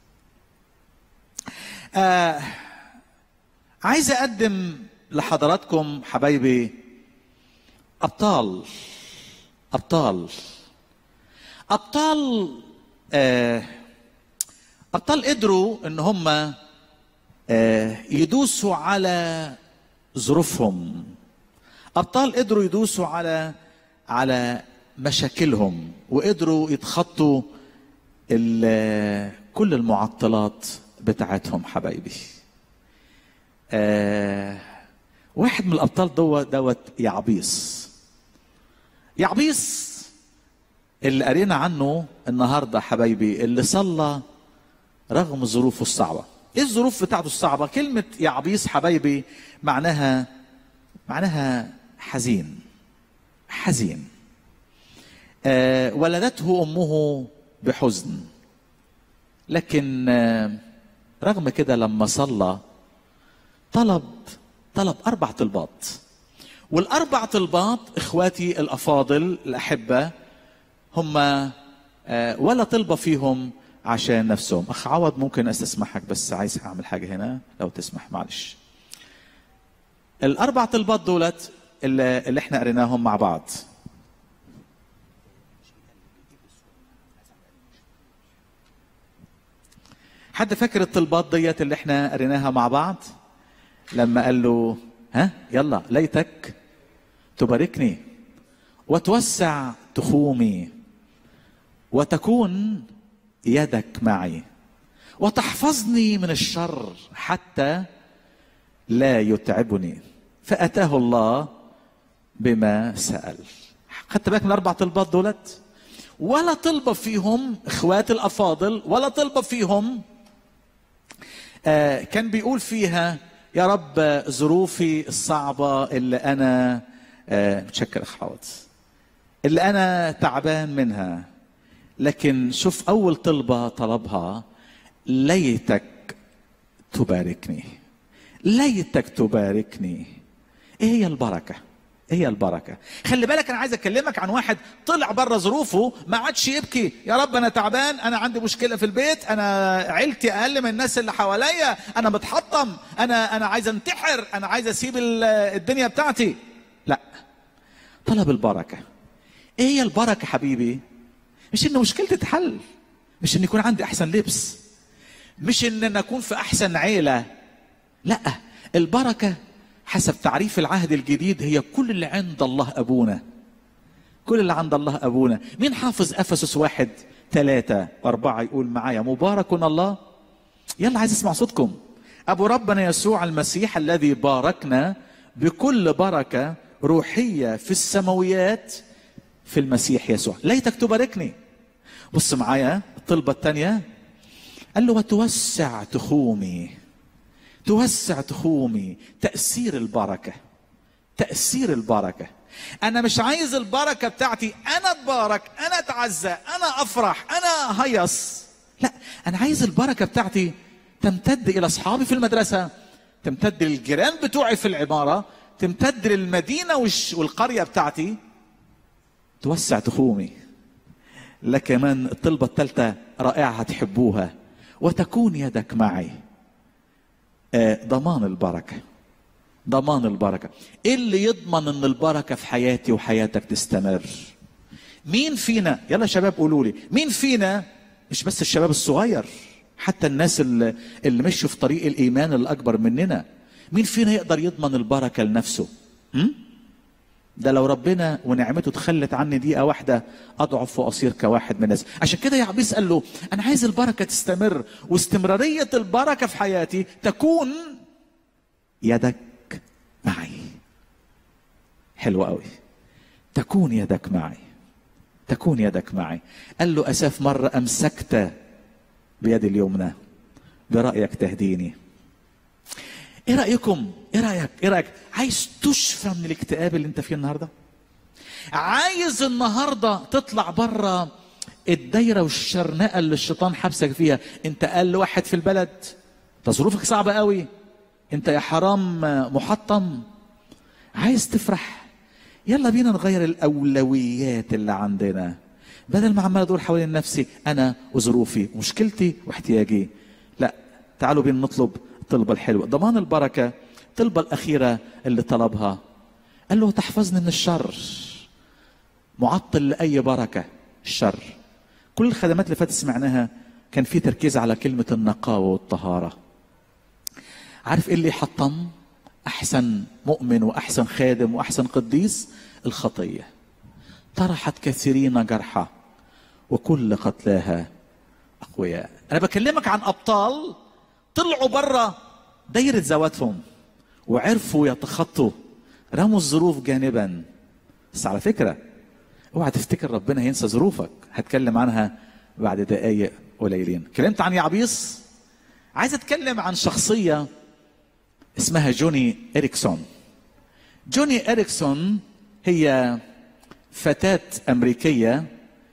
عايز أقدم لحضراتكم حبايبي أبطال قدروا إن هم يدوسوا على ظروفهم. أبطال قدروا يدوسوا على مشاكلهم، وقدروا يتخطوا كل المعطلات بتاعتهم حبايبي. واحد من الأبطال دوت يعبيس. يعبيس اللي قرينا عنه النهارده حبايبي، اللي صلى رغم ظروفه الصعبه. ايه الظروف بتاعته الصعبه؟ كلمه يعبيس حبايبي معناها حزين. حزين. ولدته امه بحزن، لكن رغم كده لما صلى طلب 4 طلبات. والاربع طلبات اخواتي الافاضل الاحبه هم ولا طلبه فيهم عشان نفسهم. اخ عوض ممكن استسمحك، بس عايز اعمل حاجه هنا لو تسمح، معلش. الاربع طلبات دولت اللي احنا قريناهم مع بعض. حد فاكر الطلبات ديت اللي احنا قريناها مع بعض؟ لما قال له يلا ليتك تباركني وتوسع تخومي وتكون يدك معي وتحفظني من الشر حتى لا يتعبني. فأتاه الله بما سأل. خدت بالك من الاربع طلبات دولت؟ ولا طلبة فيهم اخواتي الافاضل، ولا طلبة فيهم كان بيقول فيها يا رب ظروفي الصعبة اللي انا متشكر اخ عوض، اللي انا تعبان منها. لكن شوف اول طلبة طلبها، ليتك تباركني. ليتك تباركني. ايه هي البركة؟ ايه هي البركة؟ خلي بالك انا عايز اكلمك عن واحد طلع بره ظروفه ما عادش يبكي يا رب انا تعبان، انا عندي مشكلة في البيت، انا عيلتي اقل من الناس اللي حواليا، انا متحطم، انا عايز انتحر، انا عايز اسيب الدنيا بتاعتي. لا، طلب البركة. ايه هي البركة حبيبي؟ مش ان مشكلتي تتحل، مش ان يكون عندي احسن لبس، مش ان انا اكون في احسن عيلة. لا، البركة حسب تعريف العهد الجديد هي كل اللي عند الله أبونا. كل اللي عند الله أبونا. مين حافظ أفسس 1:3-4 يقول معايا مبارك الله؟ يلا عايز اسمع صوتكم. أبو ربنا يسوع المسيح الذي باركنا بكل بركة روحية في السماويات في المسيح يسوع. ليتك تباركني. بص معايا الطلبة الثانية، قال له وتوسع تخومي. توسع تخومي. تأثير البركة. تأثير البركة. أنا مش عايز البركة بتاعتي أنا أتبارك، أنا أتعزى، أنا أفرح، أنا هيص. لا، أنا عايز البركة بتاعتي تمتد إلى أصحابي في المدرسة، تمتد للجيران بتوعي في العمارة، تمتد للمدينة والقرية بتاعتي. توسع تخومي. لا كمان الطلبة الثالثة رائعة هتحبوها، وتكون يدك معي. ضمان البركة. ضمان البركة. ايه اللي يضمن ان البركة في حياتي وحياتك تستمر؟ مين فينا، يلا شباب قولوا لي، مين فينا، مش بس الشباب الصغير، حتى الناس اللي مشوا في طريق الايمان الاكبر مننا، مين فينا يقدر يضمن البركة لنفسه؟ ده لو ربنا ونعمته تخلت عني دقيقة واحدة أضعف وأصير كواحد من الناس. عشان كده يعبيس قال له أنا عايز البركة تستمر، واستمرارية البركة في حياتي تكون يدك معي. حلوة قوي. تكون يدك معي. تكون يدك معي. قال له أساف مرة أمسكت بيد اليمنى برأيك تهديني. ايه رأيكم؟ ايه رأيك؟ عايز تشفى من الاكتئاب اللي انت فيه النهارده؟ عايز النهارده تطلع بره الدايره والشرنقه اللي الشيطان حبسك فيها؟ انت اقل واحد في البلد، انت ظروفك صعبه قوي، انت يا حرام محطم. عايز تفرح؟ يلا بينا نغير الاولويات اللي عندنا. بدل ما عمال ادور حوالين نفسي انا وظروفي ومشكلتي واحتياجي، لا، تعالوا بينا نطلب الطلبة الحلوة. ضمان البركة. الطلبة الأخيرة اللي طلبها قال له تحفظني من الشر. معطل لأي بركة الشر. كل الخدمات اللي فاتت سمعناها كان في تركيز على كلمة النقاوة والطهارة. عارف ايه اللي يحطم أحسن مؤمن وأحسن خادم وأحسن قديس؟ الخطية. طرحت كثيرين جرحى وكل قتلاها أقوياء. أنا بكلمك عن أبطال طلعوا بره دايرة ذواتهم وعرفوا يتخطوا، رموا الظروف جانبا. بس على فكرة اوعى تفتكر ربنا هينسى ظروفك، هتكلم عنها بعد دقايق قليلين. اتكلمت عن يعبيص، عايز اتكلم عن شخصية اسمها جوني إريكسون. جوني إريكسون هي فتاة أمريكية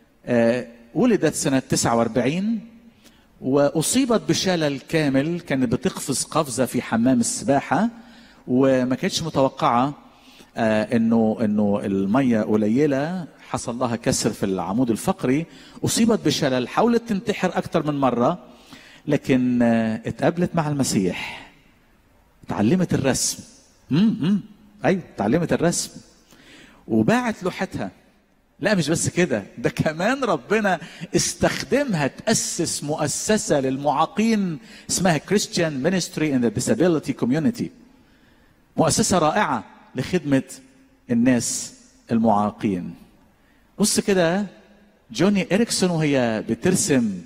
ولدت سنة 49 وأصيبت بشلل كامل. كانت بتقفز قفزة في حمام السباحة وما كانتش متوقعة انه المية قليلة، حصل لها كسر في العمود الفقري، أصيبت بشلل، حاولت تنتحر أكثر من مرة، لكن اتقابلت مع المسيح، تعلمت الرسم. ايوه تعلمت الرسم وباعت لوحتها. لا مش بس كده، ده كمان ربنا استخدمها تأسس مؤسسة للمعاقين اسمها Christian Ministry in the Disability Community، مؤسسة رائعة لخدمة الناس المعاقين. بص كده جوني إريكسون وهي بترسم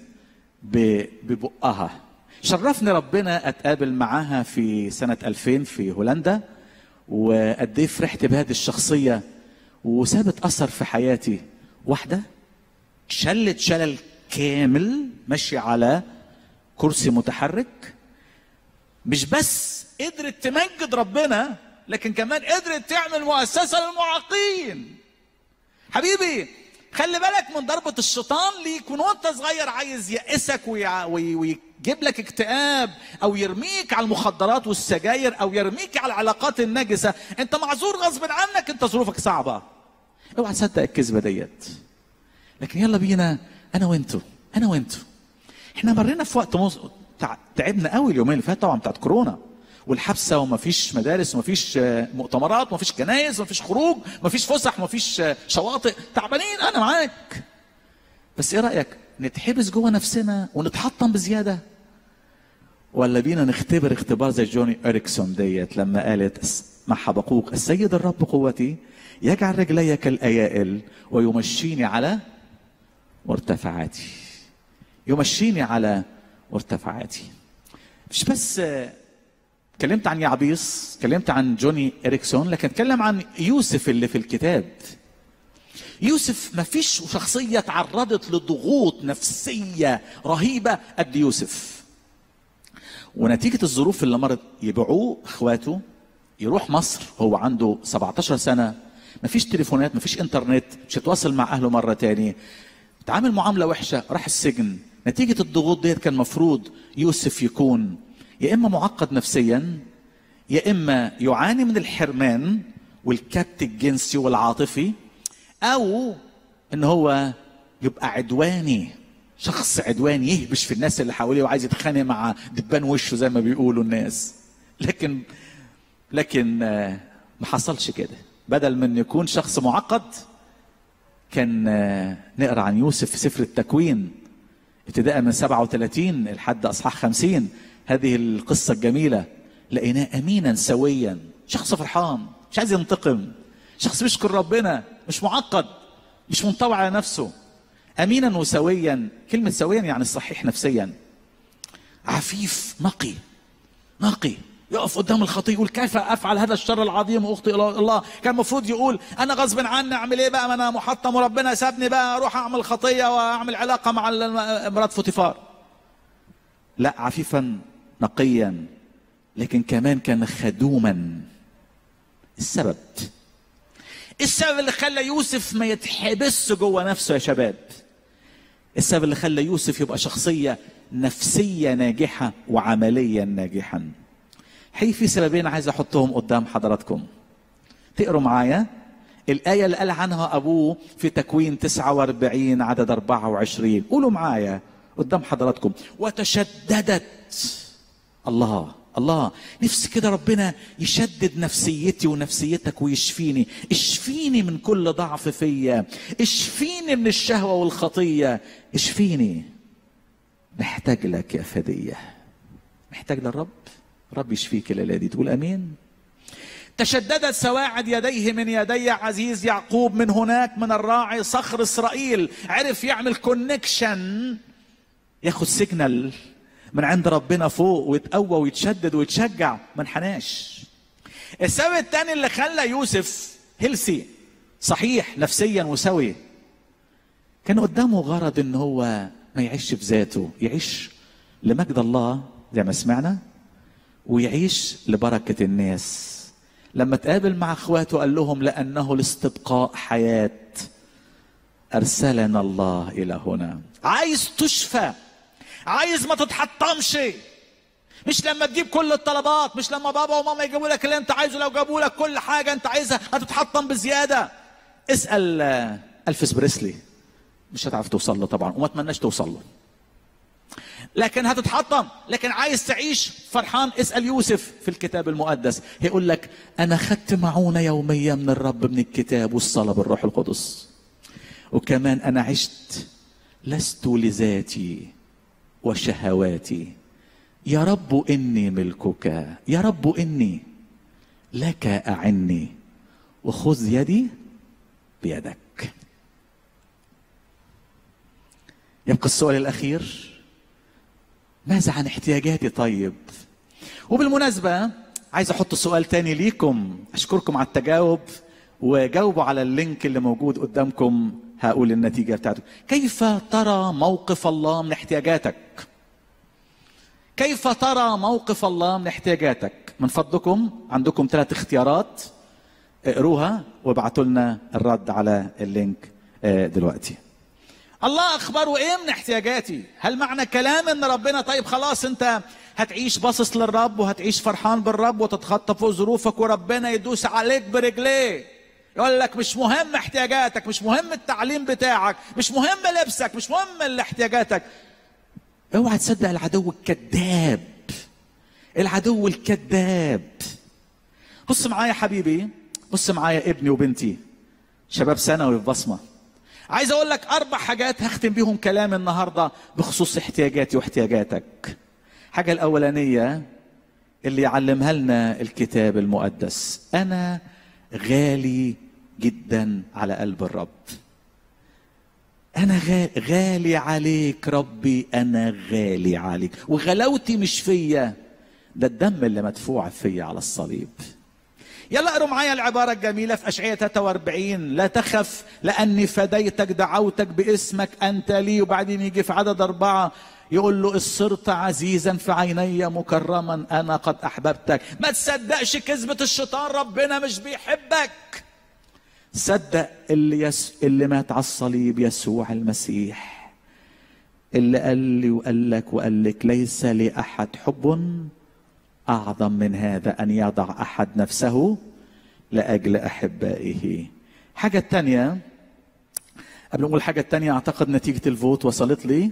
ببقها. شرفني ربنا اتقابل معاها في سنة 2000 في هولندا، وقد ايه فرحت بهذه الشخصية وسابت اثر في حياتي. واحدة شلت شلل كامل، ماشية على كرسي متحرك، مش بس قدرت تمجد ربنا لكن كمان قدرت تعمل مؤسسة للمعاقين. حبيبي خلي بالك من ضربة الشيطان ليك وانت صغير، عايز يأسك ويجيب لك اكتئاب او يرميك على المخدرات والسجاير او يرميك على العلاقات النجسة. انت معذور غصب عنك، انت ظروفك صعبة. اوعى تصدق الكذبة ديت. لكن يلا بينا انا وانتو احنا مرينا في وقت تعبنا قوي اليومين اللي فاتوا طبعا بتاعت كورونا والحبسه، ومفيش مدارس ومفيش مؤتمرات ومفيش كنايس ومفيش خروج ومفيش فسح ومفيش شواطئ، تعبانين انا معاك. بس ايه رايك نتحبس جوه نفسنا ونتحطم بزياده، ولا بينا نختبر اختبار زي جوني إريكسون ديت لما قالت مع حبقوق السيد الرب قوتي يجعل رجلي كالايائل ويمشيني على مرتفعاتي. يمشيني على مرتفعاتي. مش بس اتكلمت عن يعبيص، اتكلمت عن جوني إريكسون، لكن اتكلم عن يوسف اللي في الكتاب. يوسف ما فيش شخصية تعرضت لضغوط نفسية رهيبة قد يوسف. ونتيجة الظروف اللي مرت يبيعوه اخواته، يروح مصر هو عنده 17 سنة، ما فيش تليفونات، ما فيش انترنت، مش هتواصل مع اهله مرة تاني، تعامل معاملة وحشة، راح السجن. نتيجة الضغوط ديت كان مفروض يوسف يكون يا إما معقد نفسيا، يا إما يعاني من الحرمان والكبت الجنسي والعاطفي، أو إن هو يبقى عدواني، شخص عدواني يهبش في الناس اللي حواليه وعايز يتخانق مع دبان وشه زي ما بيقولوا الناس. لكن ما حصلش كده. بدل من يكون شخص معقد كان نقرأ عن يوسف في سفر التكوين ابتداء من 37 لحد أصحاح 50. هذه القصة الجميلة لقيناه أمينا سويا، شخص فرحان مش عايز ينتقم، شخص بيشكر ربنا، مش معقد، مش منطوي على نفسه، أمينا وسويا. كلمة سويا يعني صحيح نفسيا، عفيف، نقي، يقف قدام الخطية يقول كيف أفعل هذا الشر العظيم وأخطئ إلى الله. كان المفروض يقول أنا غصب عني، أعمل إيه بقى، ما أنا محطم وربنا سابني بقى أروح أعمل خطية وأعمل علاقة مع مرات فوتيفار. لا، عفيفا نقيا، لكن كمان كان خدوما. السبب اللي خلى يوسف ما يتحبس جوه نفسه يا شباب، السبب اللي خلى يوسف يبقى شخصية نفسية ناجحة وعمليا ناجحا. في سببين عايز احطهم قدام حضراتكم. تقروا معايا الآية اللي قال عنها أبوه في تكوين 49 عدد 24. قولوا معايا قدام حضراتكم. وتشددت. الله نفسي كده ربنا يشدد نفسيتي ونفسيتك ويشفيني. اشفيني من كل ضعف فيا، اشفيني من الشهوة والخطية، اشفيني. محتاج لك يا فدية، محتاج للرب. رب يشفيك الليلة دي. تقول امين. تشددت سواعد يديه من يدي عزيز يعقوب، من هناك من الراعي صخر اسرائيل. عرف يعمل كونكشن، ياخد سيجنال من عند ربنا فوق ويتقوى ويتشدد ويتشجع، ما انحناش. السبب الثاني اللي خلى يوسف هيلسي، صحيح نفسيا وسوي، كان قدامه غرض ان هو ما يعيش في ذاته، يعيش لمجد الله زي ما سمعنا، ويعيش لبركة الناس. لما تقابل مع اخواته قال لهم لأنه لاستبقاء حياة أرسلنا الله إلى هنا. عايز تشفى، عايز ما تتحطمش، مش لما تجيب كل الطلبات، مش لما بابا وماما يجيبوا لك اللي انت عايزه، لو جابوا لك كل حاجة انت عايزها هتتحطم بزيادة. اسأل ألفيس بريسلي، مش هتعرف توصل له طبعا وما اتمناش توصل له، لكن هتتحطم. لكن عايز تعيش فرحان، اسأل يوسف في الكتاب المقدس، هيقول لك أنا خدت معونة يومية من الرب من الكتاب والصلاة بالروح القدس، وكمان أنا عشت لست لذاتي وشهواتي، يا رب إني ملكك، يا رب إني لك أعني، وخذ يدي بيدك. يبقى السؤال الأخير، ماذا عن احتياجاتي؟ طيب، وبالمناسبة عايز أحط سؤال تاني ليكم، أشكركم على التجاوب، وجاوبوا على اللينك اللي موجود قدامكم، هقول النتيجة بتاعته. كيف ترى موقف الله من احتياجاتك؟ كيف ترى موقف الله من احتياجاتك؟ من فضلكم عندكم 3 اختيارات، اقروها وابعتوا لنا الرد على اللينك دلوقتي. الله اخباره ايه من احتياجاتي؟ هل معنى كلام ان ربنا طيب خلاص انت هتعيش باصص للرب وهتعيش فرحان بالرب وتتخطى فوق ظروفك وربنا يدوس عليك برجليه، يقول لك مش مهم احتياجاتك، مش مهم التعليم بتاعك، مش مهم لبسك، مش مهم احتياجاتك؟ اوعى تصدق العدو الكذاب، العدو الكذاب. بص معايا حبيبي، بص معايا ابني وبنتي شباب ثانوي في بصمة، عايز اقول لك 4 حاجات هختم بيهم كلام النهارده بخصوص احتياجاتي واحتياجاتك. حاجة الأولانية اللي يعلمها لنا الكتاب المقدس، أنا غالي جدا على قلب الرب. أنا غالي عليك ربي، أنا غالي عليك، وغلاوتي مش فيا، ده الدم اللي مدفوع فيا على الصليب. يلا اقروا معايا العبارة الجميلة في أشعياء 43، لا تخف لأني فديتك، دعوتك باسمك أنت لي. وبعدين يجي في عدد 4 يقول له صرت عزيزا في عيني مكرما، أنا قد أحببتك. ما تصدقش كذبة الشيطان، ربنا مش بيحبك. صدق اللي مات على الصليب، يسوع المسيح، اللي قال لي وقال لك وقال لك ليس لأحد حب أعظم من هذا أن يضع أحد نفسه لأجل أحبائه. حاجة التانية، قبل نقول الحاجة التانية، أعتقد نتيجة الفوت وصلت لي.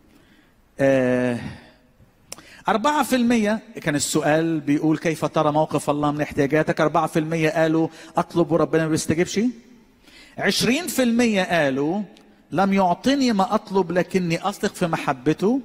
4% كان السؤال بيقول كيف ترى موقف الله من احتياجاتك. 4% قالوا أطلب وربنا ما بيستجيبش. 20% قالوا لم يعطني ما أطلب لكني أثق في محبته.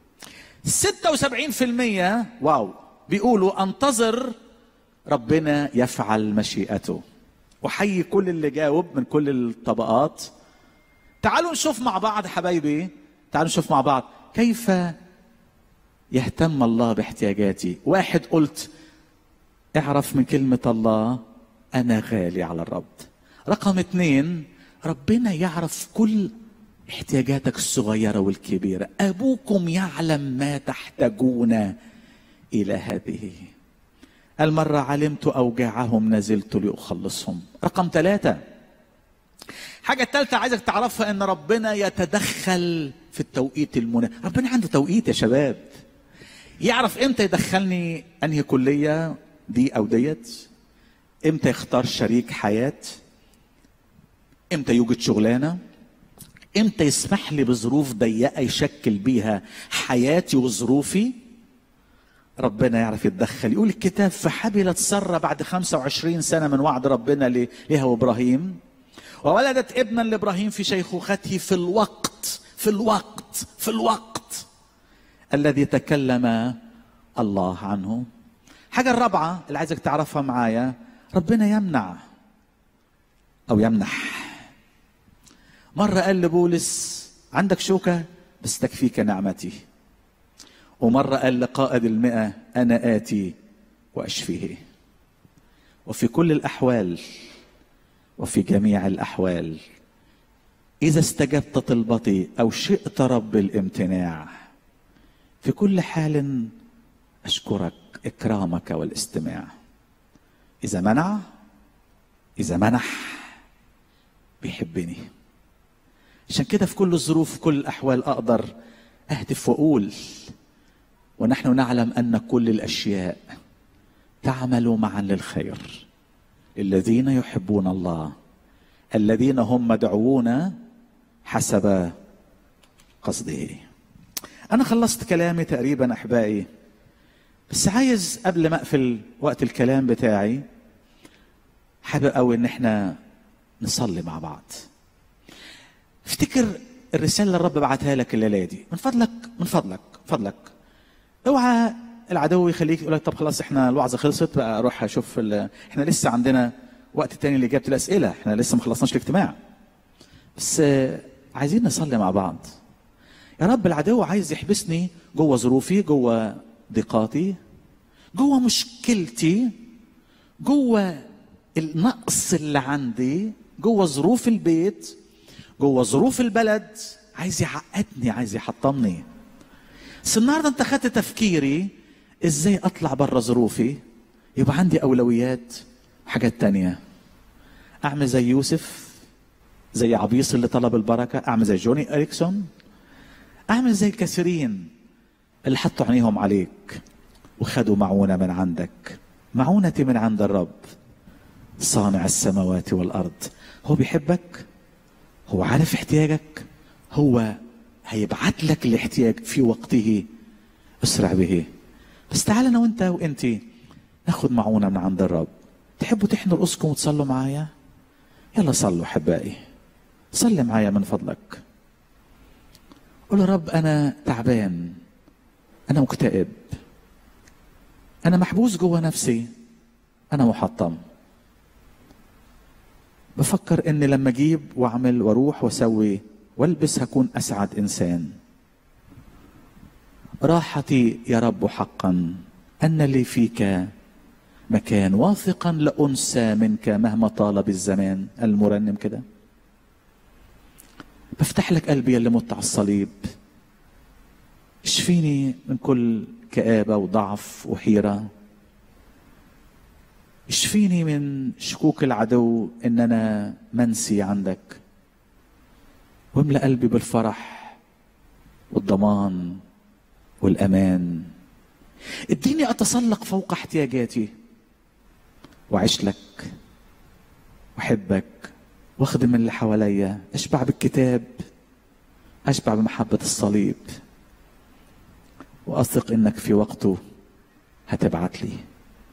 76% واو بيقولوا انتظر ربنا يفعل مشيئته. وحي كل اللي جاوب من كل الطبقات. تعالوا نشوف مع بعض حبايبي، تعالوا نشوف مع بعض كيف يهتم الله باحتياجاتي. 1 قلت اعرف من كلمة الله أنا غالي على الرب. رقم 2 ربنا يعرف كل احتياجاتك الصغيرة والكبيرة. أبوكم يعلم ما تحتاجون إلى هذه. المرة علمت أوجاعهم نزلت لأخلصهم. رقم 3 حاجة الثالثة عايزك تعرفها، ان ربنا يتدخل في التوقيت المناسب. ربنا عنده توقيت يا شباب، يعرف امتى يدخلني انهي كلية دي او ديت، امتى يختار شريك حياة، امتى يوجد شغلانة، امتى يسمح لي بظروف ضيقة يشكل بيها حياتي وظروفي. ربنا يعرف يتدخل. يقول الكتاب فحبلت سارة بعد 25 سنة من وعد ربنا لها وابراهيم، وولدت ابنا لابراهيم في شيخوخته في الوقت الذي تكلم الله عنه. حاجة الرابعة اللي عايزك تعرفها معايا، ربنا يمنع او يمنح. مرة قال لبولس عندك شوكة بس تكفيك نعمتي، ومرة قال لقائد 100 أنا آتي وأشفيه. وفي كل الأحوال وفي جميع الأحوال إذا استجبت طلبتي أو شئت رب الامتناع في كل حال أشكرك إكرامك والاستماع. إذا منع، إذا منح، بيحبني. عشان كده في كل الظروف، في كل الأحوال أقدر أهتف وأقول: ونحن نعلم أن كل الأشياء تعمل معا للخير الذين يحبون الله الذين هم مدعوون حسب قصده. أنا خلصت كلامي تقريبا أحبائي، بس عايز قبل ما أقفل وقت الكلام بتاعي حابب أوي إن احنا نصلي مع بعض. افتكر الرسالة اللي الرب بعتها لك الليلة دي. من فضلك من فضلك فضلك اوعى العدو يخليك يقول لك طب خلاص احنا الوعظة خلصت بقى اروح اشوف احنا لسه عندنا وقت تاني لإجابة الأسئلة، احنا لسه ما خلصناش الاجتماع. بس عايزين نصلي مع بعض. يا رب العدو عايز يحبسني جوه ظروفي، جوه ضيقاتي، جوه مشكلتي، جوه النقص اللي عندي، جوه ظروف البيت، جوه ظروف البلد. عايز يعقدني، عايز يحطمني. بس النهارده انت خدت تفكيري ازاي اطلع بره ظروفي، يبقى عندي اولويات حاجات تانية. اعمل زي يوسف، زي عبيص اللي طلب البركة، اعمل زي جوني اريكسون، اعمل زي الكثيرين اللي حطوا عينيهم عليك وخدوا معونة من عندك. معونتي من عند الرب صانع السماوات والارض. هو بيحبك، هو عارف احتياجك، هو هيبعت لك الاحتياج في وقته. اسرع به. بس تعال انا وانت وانتي ناخد معونة من عند الرب. تحبوا تحنوا رؤوسكم وتصلوا معايا؟ يلا صلوا احبائي، صلي معايا من فضلك. قول يا رب انا تعبان، انا مكتئب، انا محبوس جوه نفسي، انا محطم. بفكر ان لما اجيب واعمل واروح واسوي والبس هكون اسعد انسان. راحتي يا رب حقا ان لي فيك مكان، واثقا لأنسى منك مهما طال بالزمان. المرنم كده. بفتح لك قلبي اللي مت على الصليب. اشفيني من كل كآبة وضعف وحيرة. اشفيني من شكوك العدو ان انا منسي عندك، واملأ قلبي بالفرح والضمان والامان. اديني اتسلق فوق احتياجاتي واعيش لك واحبك واخدم اللي حواليا. اشبع بالكتاب، اشبع بمحبة الصليب، واثق انك في وقته هتبعت لي.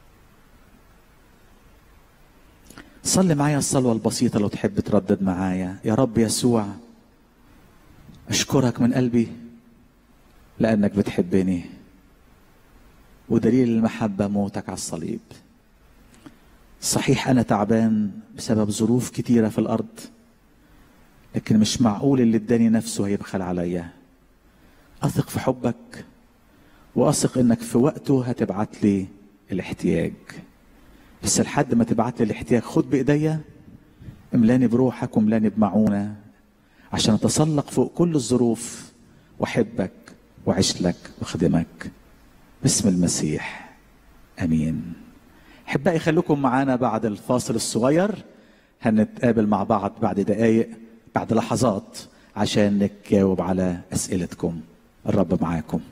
صلي معايا الصلوة البسيطة لو تحب تردد معايا. يا رب يسوع، اشكرك من قلبي لانك بتحبني، ودليل المحبة موتك على الصليب. صحيح انا تعبان بسبب ظروف كتيرة في الارض، لكن مش معقول اللي اداني نفسه هيبخل عليا. اثق في حبك، واثق انك في وقته هتبعت لي الاحتياج. بس لحد ما تبعت لي الاحتياج خد بايديا، املاني بروحك واملاني بمعونة عشان اتسلق فوق كل الظروف واحبك واعيش لك واخدمك باسم المسيح. امين. احبائي خليكم معانا بعد الفاصل الصغير، هنتقابل مع بعض بعد دقايق، بعد لحظات، عشان نجاوب على اسئلتكم. الرب معاكم.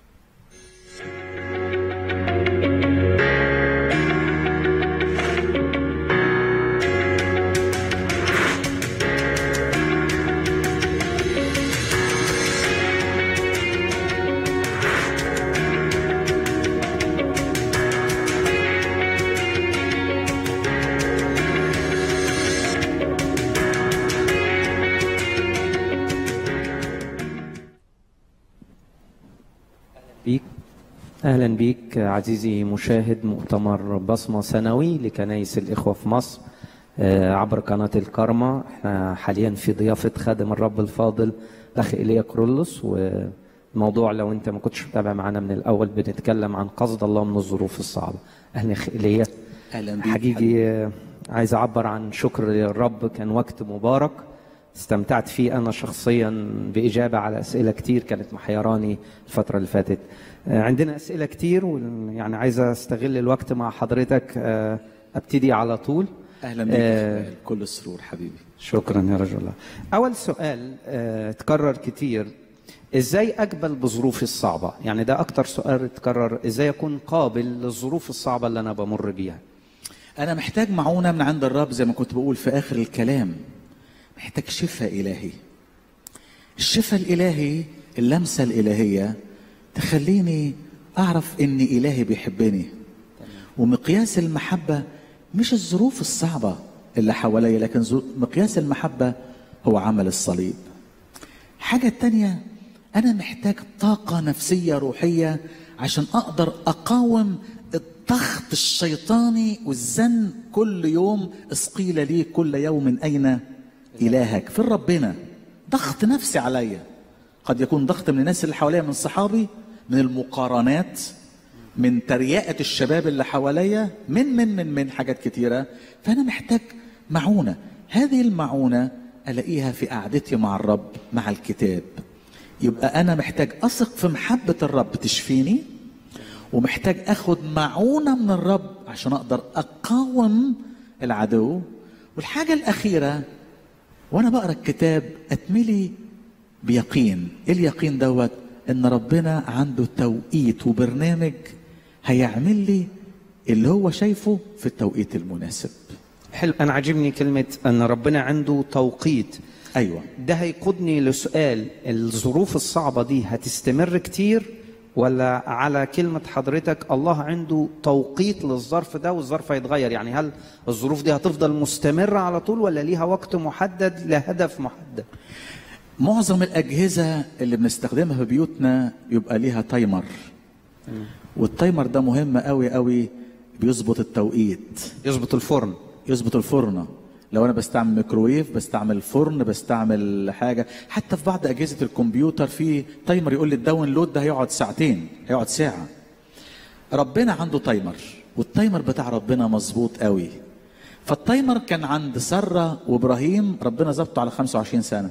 أهلا بيك عزيزي مشاهد مؤتمر بصمة سنوي لكنائس الإخوة في مصر عبر قناة الكرمة. احنا حاليا في ضيافة خادم الرب الفاضل أخ إيليا كرولوس، والموضوع لو أنت ما كنتش متابع معنا من الأول بنتكلم عن قصد الله من الظروف الصعبة. أهلا أخ إيليا. أهلا بيك حقيقي عايز أعبر عن شكر للرب. كان وقت مبارك استمتعت فيه أنا شخصيا بإجابة على أسئلة كتير كانت محيراني الفترة اللي فاتت. عندنا أسئلة كتير يعني عايز أستغل الوقت مع حضرتك. أبتدي على طول. أهلا بك. كل السرور حبيبي. شكرا يا رجل الله. أول سؤال تكرر كتير، إزاي أقبل بظروفي الصعبة؟ يعني ده أكتر سؤال تكرر، إزاي أكون قابل للظروف الصعبة اللي أنا بمر بيها؟ أنا محتاج معونة من عند الرب زي ما كنت بقول في آخر الكلام. محتاج شفاء إلهي. الشفاء الإلهي، اللمسة الإلهية تخليني أعرف إن إلهي بيحبني. ومقياس المحبة مش الظروف الصعبة اللي حواليا، لكن مقياس المحبة هو عمل الصليب. حاجة تانية، أنا محتاج طاقة نفسية روحية عشان أقدر أقاوم الضغط الشيطاني والزن كل يوم. اسقيل لي كل يوم أين إلهك؟ في ربنا. ضغط نفسي عليا، قد يكون ضغط من الناس اللي حواليا، من صحابي، من المقارنات، من تريقة الشباب اللي حواليا، من حاجات كتيرة. فأنا محتاج معونة. هذه المعونة ألاقيها في قعدتي مع الرب، مع الكتاب. يبقى أنا محتاج أثق في محبة الرب تشفيني، ومحتاج أخد معونة من الرب عشان أقدر أقاوم العدو. والحاجة الأخيرة، وأنا بقرأ الكتاب أتملي بيقين. إيه اليقين دوت؟ إن ربنا عنده توقيت وبرنامج هيعمل لي اللي هو شايفه في التوقيت المناسب. حلو. أنا عجبني كلمة أن ربنا عنده توقيت. أيوة. ده هيقودني لسؤال، الظروف الصعبة دي هتستمر كتير، ولا على كلمة حضرتك الله عنده توقيت للظرف ده والظرف هيتغير؟ يعني هل الظروف دي هتفضل مستمرة على طول، ولا ليها وقت محدد لهدف محدد؟ معظم الأجهزة اللي بنستخدمها في بيوتنا يبقى ليها تايمر. والتايمر ده مهم قوي قوي، بيظبط التوقيت، يظبط الفرن، يظبط الفرن. لو انا بستعمل ميكروويف، بستعمل فرن، بستعمل حاجه، حتى في بعض اجهزه الكمبيوتر في تايمر يقول لي الداونلود ده هيقعد ساعتين، هيقعد ساعه. ربنا عنده تايمر، والتايمر بتاع ربنا مظبوط قوي. فالتايمر كان عند ساره وابراهيم، ربنا ظبطه على 25 سنه.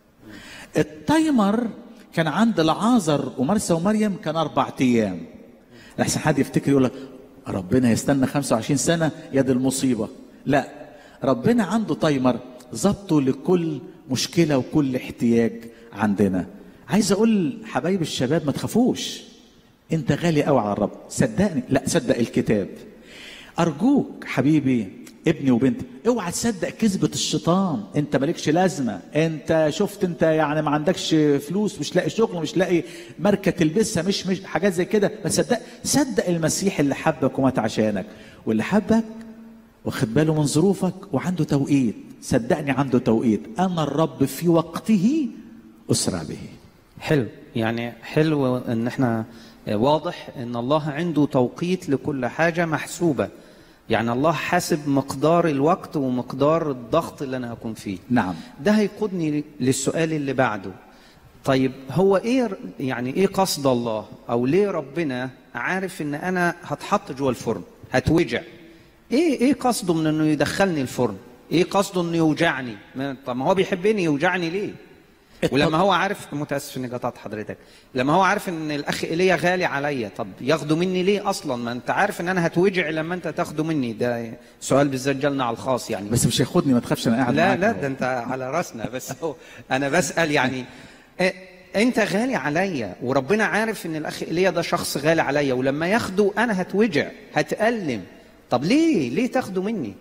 التايمر كان عند العازر ومرسى ومريم كان 4 ايام. لحسن حد يفتكر يقول لك ربنا يستنى 25 سنه يا دي المصيبه. لا، ربنا عنده تايمر ظبطه لكل مشكله وكل احتياج عندنا. عايز اقول حبايب الشباب ما تخافوش، انت غالي قوي على الرب، صدقني. لا، صدق الكتاب. ارجوك حبيبي، ابني وبنتي، اوعى تصدق كذبة الشيطان. انت مالكش لازمة، انت شفت، انت يعني ما عندكش فلوس، مش لاقي شغل، مش لاقي ماركة تلبسها، مش حاجات زي كده. ما تصدق. صدق المسيح اللي حبك ومات عشانك، واللي حبك واخد باله من ظروفك وعنده توقيت. صدقني عنده توقيت. انا الرب في وقته اسرع به. حلو. يعني حلو ان احنا واضح ان الله عنده توقيت لكل حاجة محسوبة. يعني الله حاسب مقدار الوقت ومقدار الضغط اللي انا هكون فيه. نعم. ده هيقودني للسؤال اللي بعده. طيب هو ايه يعني ايه قصد الله، او ليه ربنا عارف ان انا هتحط جوه الفرن هتوجع؟ ايه قصده من انه يدخلني الفرن؟ ايه قصده انه يوجعني؟ طب ما هو بيحبني، يوجعني ليه؟ ولما هو عارف، متاسف اني قطعت حضرتك، لما هو عارف ان الاخ ايليا غالي عليا، طب ياخده مني ليه اصلا؟ ما انت عارف ان انا هتوجع لما انت تاخده مني. ده سؤال بالذات جالنا على الخاص يعني. بس مش هياخدني، ما تخافش، انا قاعد معاك. لا ده انت على راسنا. بس هو انا بسال يعني انت غالي عليا، وربنا عارف ان الاخ ايليا ده شخص غالي عليا، ولما ياخده انا هتوجع، هتألم. طب ليه تاخده مني؟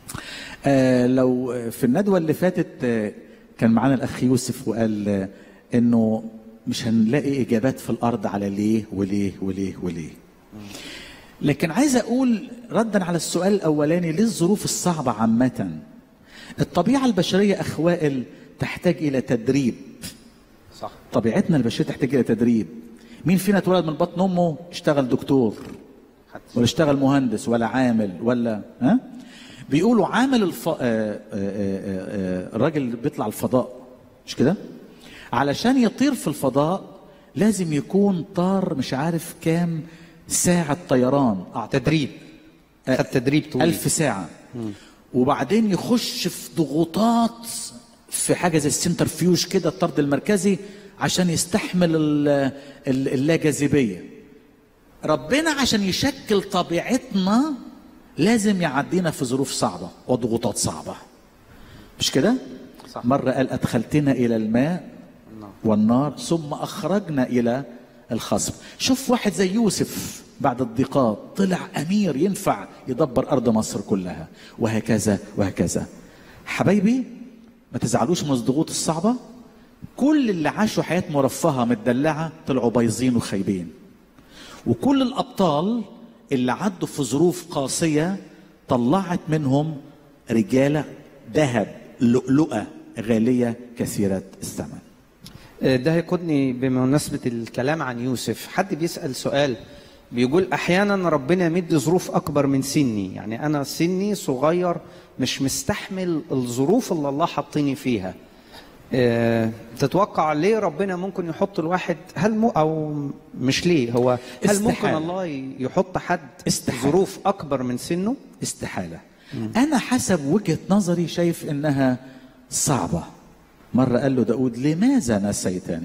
لو في الندوه اللي فاتت كان معانا الاخ يوسف وقال انه مش هنلاقي اجابات في الارض على ليه وليه وليه وليه. لكن عايز اقول ردا على السؤال الاولاني، ليه الظروف الصعبه عامه؟ الطبيعه البشريه اخ وائل تحتاج الى تدريب. صح. طبيعتنا البشريه تحتاج الى تدريب. مين فينا اتولد من بطن امه اشتغل دكتور ولا اشتغل مهندس ولا عامل ولا بيقولوا عامل الراجل اللي بيطلع الفضاء، مش كده؟ علشان يطير في الفضاء لازم يكون طار مش عارف كام ساعة طيران. تدريب. خد تدريب طويل. 1000 ساعة. وبعدين يخش في ضغوطات في حاجه زي السنترفيوج كده، الطرد المركزي، عشان يستحمل اللاجاذبيه. ربنا عشان يشكل طبيعتنا لازم يعدينا في ظروف صعبه وضغوطات صعبه، مش كده؟ صح. مره قال ادخلتنا الى الماء والنار ثم اخرجنا الى الخصب. شوف واحد زي يوسف بعد الضيقات طلع امير ينفع يدبر ارض مصر كلها، وهكذا وهكذا. حبايبي ما تزعلوش من الضغوط الصعبه. كل اللي عاشوا حياه مرفهه متدلعه طلعوا بايظين وخايبين، وكل الابطال اللي عدوا في ظروف قاسيه طلعت منهم رجاله ذهب، لؤلؤه غاليه كثيره الثمن. ده هيقودني بمناسبة الكلام عن يوسف، حد بيسأل سؤال بيقول أحيانا ربنا يمد ظروف أكبر من سني، يعني أنا سني صغير مش مستحمل الظروف اللي الله حطني فيها. تتوقع ليه ربنا ممكن يحط الواحد، أو مش ليه، هو هل ممكن الله يحط حد ظروف أكبر من سنه؟ استحالة. أنا حسب وجهة نظري شايف إنها صعبة. مرة قال له داود لماذا نسيتني؟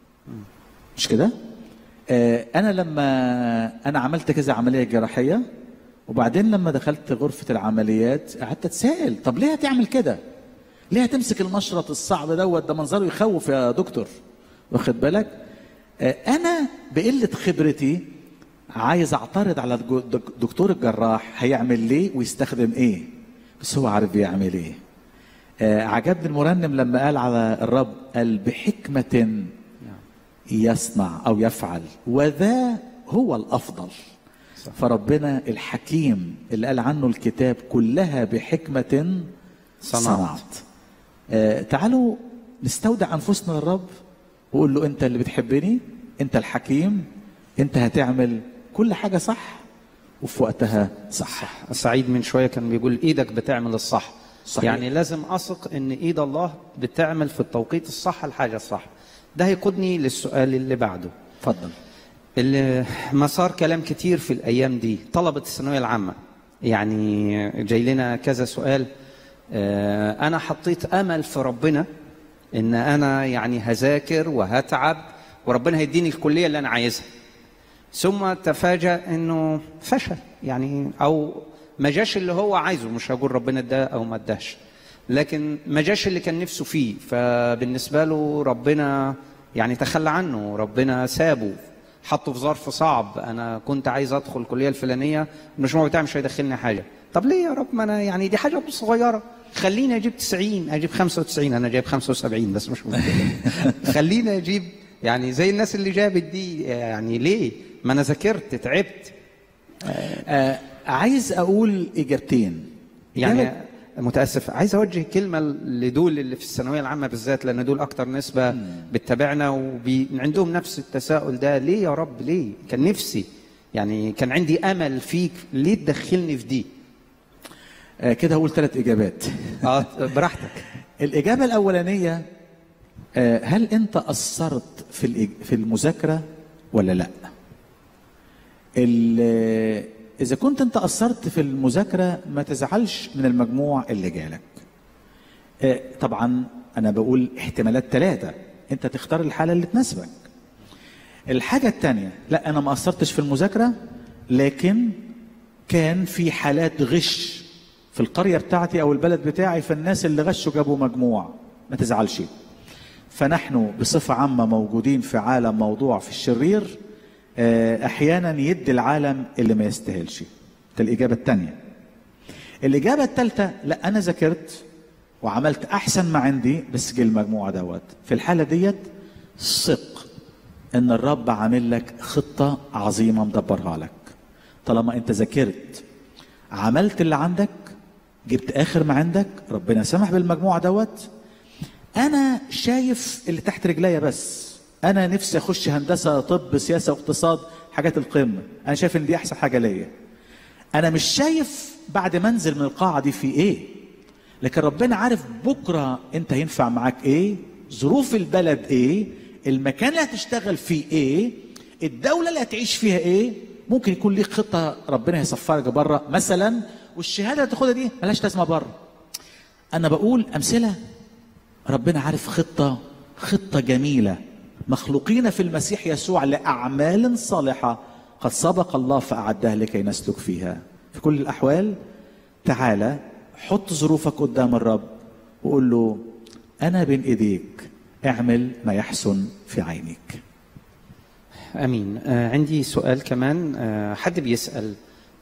مش كده؟ أنا لما أنا عملت كذا عملية جراحية، وبعدين لما دخلت غرفة العمليات قعدت أتساءل، طب ليه هتعمل كده؟ ليه هتمسك المشرط الصعب دوت؟ ده منظره يخوف يا دكتور، واخد بالك؟ أنا بقلة خبرتي عايز أعترض على دكتور الجراح هيعمل ليه ويستخدم إيه، بس هو عارف بيعمل إيه. عجبني المرنم لما قال على الرب، قال بحكمة يصنع أو يفعل وذا هو الأفضل. صح. فربنا الحكيم اللي قال عنه الكتاب كلها بحكمة صنعت. تعالوا نستودع أنفسنا للرب وقول له أنت اللي بتحبني، أنت الحكيم، أنت هتعمل كل حاجة صح وفي وقتها صح. سعيد من شوية كان بيقول إيدك بتعمل الصح. صحيح. يعني لازم أثق إن إيد الله بتعمل في التوقيت الصح الحاجة الصح. ده هيقودني للسؤال اللي بعده. اتفضل. اللي مسار كلام كتير في الأيام دي طلبة الثانوية العامة، يعني جاي لنا كذا سؤال. أنا حطيت أمل في ربنا إن أنا يعني هذاكر وهتعب وربنا هيديني الكلية اللي أنا عايزها، ثم تفاجأ إنه فشل، يعني أو ما جاش اللي هو عايزه. مش هقول ربنا اداه او ما اداش، لكن ما جاش اللي كان نفسه فيه، فبالنسبه له ربنا يعني تخلى عنه، ربنا سابه، حطه في ظرف صعب. انا كنت عايز ادخل الكليه الفلانيه، المجموع بتاعي مش هيدخلني حاجه. طب ليه يا رب؟ ما انا يعني دي حاجه صغيره، خليني اجيب 90، اجيب 95، انا جايب 75 بس مش مشكله. خليني اجيب يعني زي الناس اللي جابت دي، يعني ليه؟ ما انا ذاكرت تعبت. عايز اقول اجابتين، يعني متاسف عايز اوجه كلمه لدول اللي في الثانويه العامه بالذات، لان دول اكتر نسبه بتتابعنا وعندهم نفس التساؤل ده. ليه يا رب؟ ليه؟ كان نفسي، يعني كان عندي امل فيك، ليه تدخلني في دي؟ كده هقول 3 اجابات. براحتك. الاجابه الاولانيه، هل انت قصرت في المذاكره ولا لا؟ إذا كنت أنت قصرت في المذاكرة ما تزعلش من المجموع اللي جالك. طبعا أنا بقول احتمالات 3، أنت تختار الحالة اللي تناسبك. الحاجة الثانية، لا أنا ما قصرتش في المذاكرة، لكن كان في حالات غش في القرية بتاعتي أو البلد بتاعي، فالناس اللي غشوا جابوا مجموع. ما تزعلش. فنحن بصفة عامة موجودين في عالم موضوع في الشرير، احيانا يدي العالم اللي ما يستاهلش. ده الاجابه الثانيه. الاجابه الثالثه، لا انا ذاكرت وعملت احسن ما عندي بس جه المجموعه دوت. في الحاله ديت ثق ان الرب عامل لك خطه عظيمه مدبرها لك. طالما انت ذاكرت، عملت اللي عندك، جبت اخر ما عندك، ربنا سمح بالمجموعه دوت. انا شايف اللي تحت رجليا بس. أنا نفسي أخش هندسة، طب، سياسة واقتصاد، حاجات القمة. أنا شايف إن دي أحسن حاجة ليا. أنا مش شايف بعد ما أنزل من القاعة دي في إيه، لكن ربنا عارف بكرة أنت هينفع معاك إيه، ظروف البلد إيه، المكان اللي هتشتغل فيه إيه، الدولة اللي هتعيش فيها إيه. ممكن يكون ليك خطة ربنا هيسفرك بره مثلا، والشهاده اللي تاخدها دي ملهاش لازمه بره. انا بقول امثله. ربنا عارف خطه جميله، مخلوقين في المسيح يسوع لاعمال صالحه قد سبق الله فاعدها لكي نسلك فيها. في كل الاحوال تعالى حط ظروفك قدام الرب وقول له انا بين ايديك، اعمل ما يحسن في عينيك. امين. عندي سؤال كمان. حد بيسأل،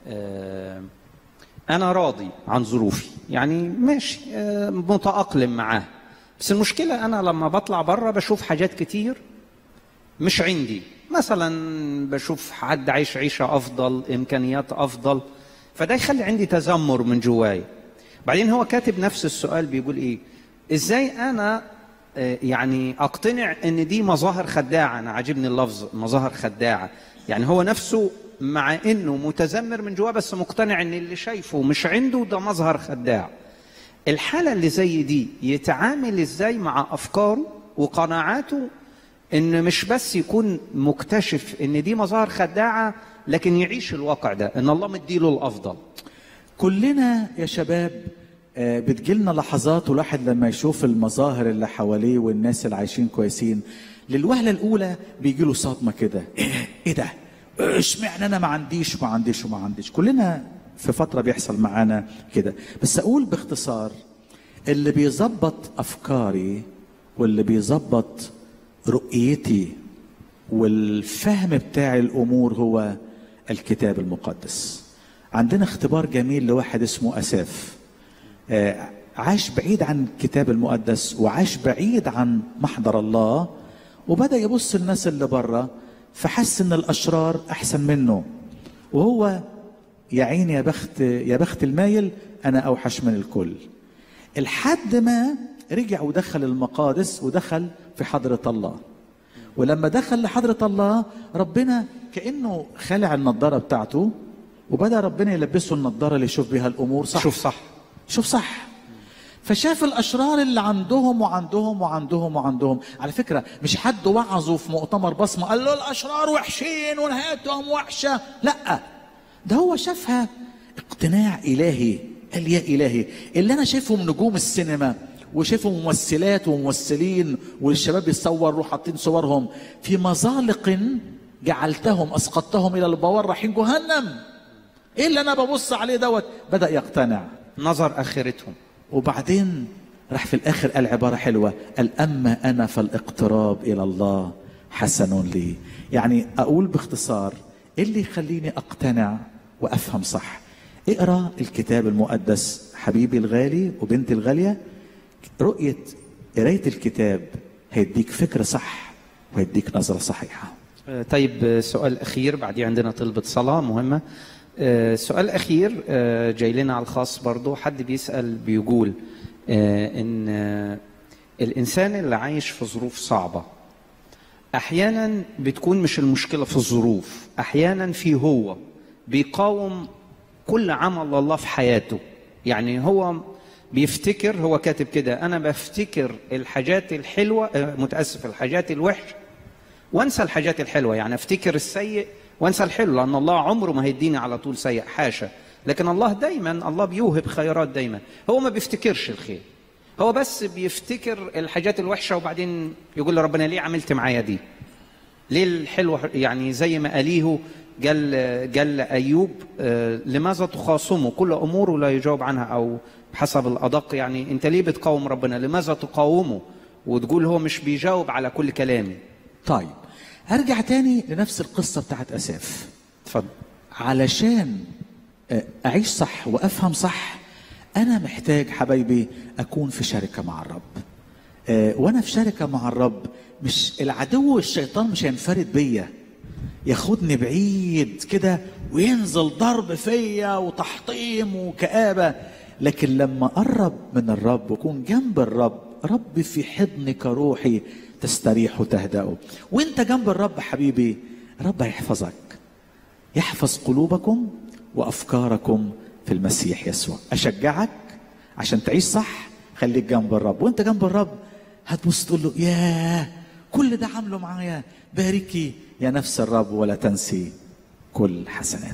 انا راضي عن ظروفي، يعني ماشي، متأقلم معاه، بس المشكلة انا لما بطلع بره بشوف حاجات كتير مش عندي. مثلا بشوف حد عايش عيشة افضل، امكانيات افضل، فده يخلي عندي تذمر من جواي. بعدين هو كاتب نفس السؤال بيقول ايه، ازاي انا يعني اقتنع ان دي مظاهر خداعة؟ انا عاجبني اللفظ مظاهر خداعة. يعني هو نفسه مع انه متذمر من جواه بس مقتنع ان اللي شايفه مش عنده ده مظهر خداع. الحالة اللي زي دي يتعامل ازاي مع افكاره وقناعاته، ان مش بس يكون مكتشف ان دي مظاهر خداعة، لكن يعيش الواقع ده ان الله مديله الافضل؟ كلنا يا شباب بتجيلنا لحظات والواحد لما يشوف المظاهر اللي حواليه والناس اللي عايشين كويسين، للوهلة الأولى بيجيله صدمة كده، إيه ده؟ اشمعنى أنا ما عنديش. كلنا في فترة بيحصل معانا كده. بس أقول باختصار، اللي بيظبط أفكاري واللي بيظبط رؤيتي والفهم بتاع الأمور هو الكتاب المقدس. عندنا اختبار جميل لواحد اسمه أساف، عاش بعيد عن الكتاب المقدس وعاش بعيد عن محضر الله، وبدأ يبص الناس اللي بره فحس ان الاشرار احسن منه، وهو يا عيني يا بخت المايل، انا اوحش من الكل. الحد ما رجع ودخل المقادس ودخل في حضرة الله، ولما دخل لحضرة الله ربنا كأنه خلع النضارة بتاعته وبدأ ربنا يلبسه النضارة اللي يشوف بها الامور صح. شوف صح. فشاف الاشرار اللي عندهم وعندهم. على فكره مش حد وعظه في مؤتمر بصمه قال له الاشرار وحشين ونهايتهم وحشه، لا، ده هو شافها اقتناع الهي. قال يا الهي، اللي انا شايفهم نجوم السينما وشايفهم ممثلات وممثلين والشباب يتصوروا حاطين صورهم في مزالق جعلتهم اسقطتهم الى البوار رايحين جهنم، ايه اللي انا ببص عليه دوت؟ بدا يقتنع، نظر اخرتهم. وبعدين راح في الاخر قال عباره حلوه، قال اما انا فالاقتراب الى الله حسن لي. يعني اقول باختصار، ايه اللي يخليني اقتنع وافهم صح؟ اقرا الكتاب المقدس حبيبي الغالي وبنتي الغاليه. قرايه الكتاب هيديك فكره صح وهيديك نظره صحيحه. طيب سؤال اخير، بعدين عندنا طلبة صلاه مهمه. سؤال أخير جاي لنا على الخاص برضو. حد بيسأل بيقول إن الإنسان اللي عايش في ظروف صعبة أحيانا بتكون مش المشكلة في الظروف، أحيانا في هو بيقاوم كل عمل الله في حياته. يعني هو بيفتكر، هو كاتب كده، أنا بفتكر الحاجات الحلوة، متأسف، الحاجات الوحشة وانسى الحاجات الحلوة. يعني افتكر السيء وانسى الحلو، لان الله عمره ما هيديني على طول سيء، حاشا. لكن الله دايما، الله بيوهب خيرات دايما. هو ما بيفتكرش الخير، هو بس بيفتكر الحاجات الوحشه، وبعدين يقول لربنا ليه عملت معايا دي؟ ليه الحلوه؟ يعني زي ما قاليه قال ايوب لماذا تخاصمه كل اموره لا يجاوب عنها، او بحسب الادق يعني انت ليه بتقاوم ربنا؟ لماذا تقاومه وتقول هو مش بيجاوب على كل كلامي؟ طيب هرجع تاني لنفس القصة بتاعت أساف. اتفضل. علشان أعيش صح وأفهم صح، أنا محتاج حبايبي أكون في شركة مع الرب. وأنا في شركة مع الرب، مش العدو الشيطان مش هينفرد بيا ياخدني بعيد كده وينزل ضرب فيا وتحطيم وكآبة، لكن لما أقرب من الرب وأكون جنب الرب، رب في حضنك روحي تستريح وتهدأ. وانت جنب الرب حبيبي، الرب هيحفظك، يحفظ قلوبكم وأفكاركم في المسيح يسوع. أشجعك عشان تعيش صح، خليك جنب الرب. وانت جنب الرب هتبص تقول له ياه كل ده عامله معايا، باركي يا نفس الرب ولا تنسي كل حسناته.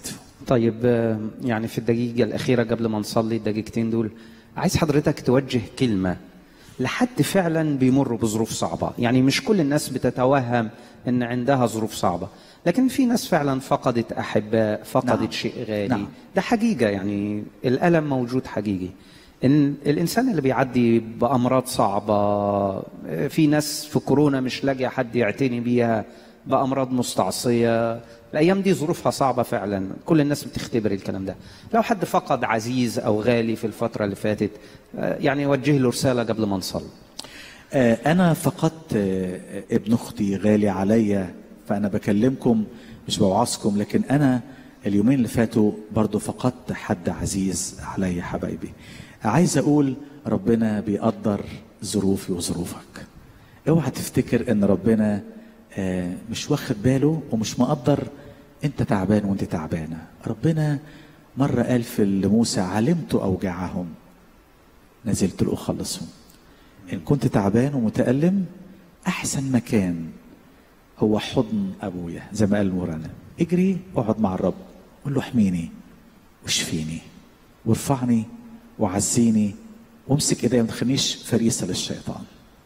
طيب يعني في الدقيقة الأخيرة قبل ما نصلي الدقيقتين دول، عايز حضرتك توجه كلمة لحد فعلا بيمر بظروف صعبة. يعني مش كل الناس بتتوهم ان عندها ظروف صعبة، لكن في ناس فعلا فقدت أحباء، فقدت نعم. شيء غالي. نعم. ده حقيقة، يعني الألم موجود حقيقي. إن الإنسان اللي بيعدي بأمراض صعبة، في ناس في كورونا مش لاقي حد يعتني بيها، بأمراض مستعصية، الأيام دي ظروفها صعبة فعلا، كل الناس بتختبر الكلام ده. لو حد فقد عزيز أو غالي في الفترة اللي فاتت، يعني وجه له رسالة قبل ما نصلي. أنا فقدت ابن أختي غالي عليا، فأنا بكلمكم مش بوعظكم، لكن أنا اليومين اللي فاتوا برضو فقدت حد عزيز عليا حبايبي. عايز أقول ربنا بيقدر ظروفي وظروفك. اوعى تفتكر ان ربنا مش واخد باله ومش مقدر انت تعبان وانت تعبانة. ربنا مرة قال في لموسى: علمت أوجاعهم نزلت لأخلصهم. إن كنت تعبان ومتألم، أحسن مكان هو حضن أبويا، زي ما قال مورانا. اجري اقعد مع الرب، قول له: احميني واشفيني وارفعني وعزيني وامسك ايديا، ما تخلينيش فريسة للشيطان.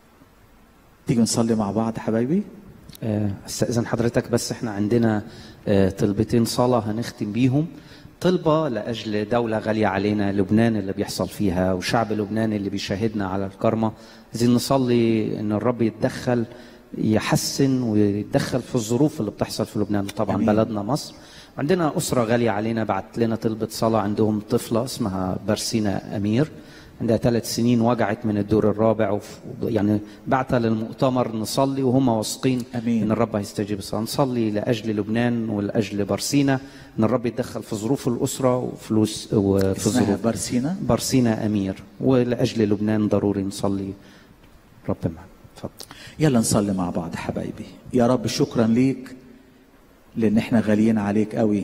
تيجي نصلي مع بعض حبايبي؟ استأذن حضرتك، بس احنا عندنا طلبتين صلاة هنختم بيهم. طلبة لأجل دولة غالية علينا، لبنان اللي بيحصل فيها، وشعب لبنان اللي بيشاهدنا على الكرمة. عايزين نصلي ان الرب يتدخل، يحسن ويتدخل في الظروف اللي بتحصل في لبنان، طبعا أمين. بلدنا مصر. عندنا أسرة غالية علينا بعت لنا طلبة صلاة، عندهم طفلة اسمها برسينا أمير، عندها 3 سنين، وجعت من الدور الرابع، يعني بعتها للمؤتمر نصلي وهم واثقين ان الرب هيستجيب الصلاة. نصلي لاجل لبنان ولاجل برسينا، ان الرب يتدخل في ظروف الاسره وفي ظروف برسينا امير، ولاجل لبنان ضروري نصلي. رب معنا. اتفضل. يلا نصلي مع بعض حبايبي. يا رب شكرا ليك لان احنا غاليين عليك قوي.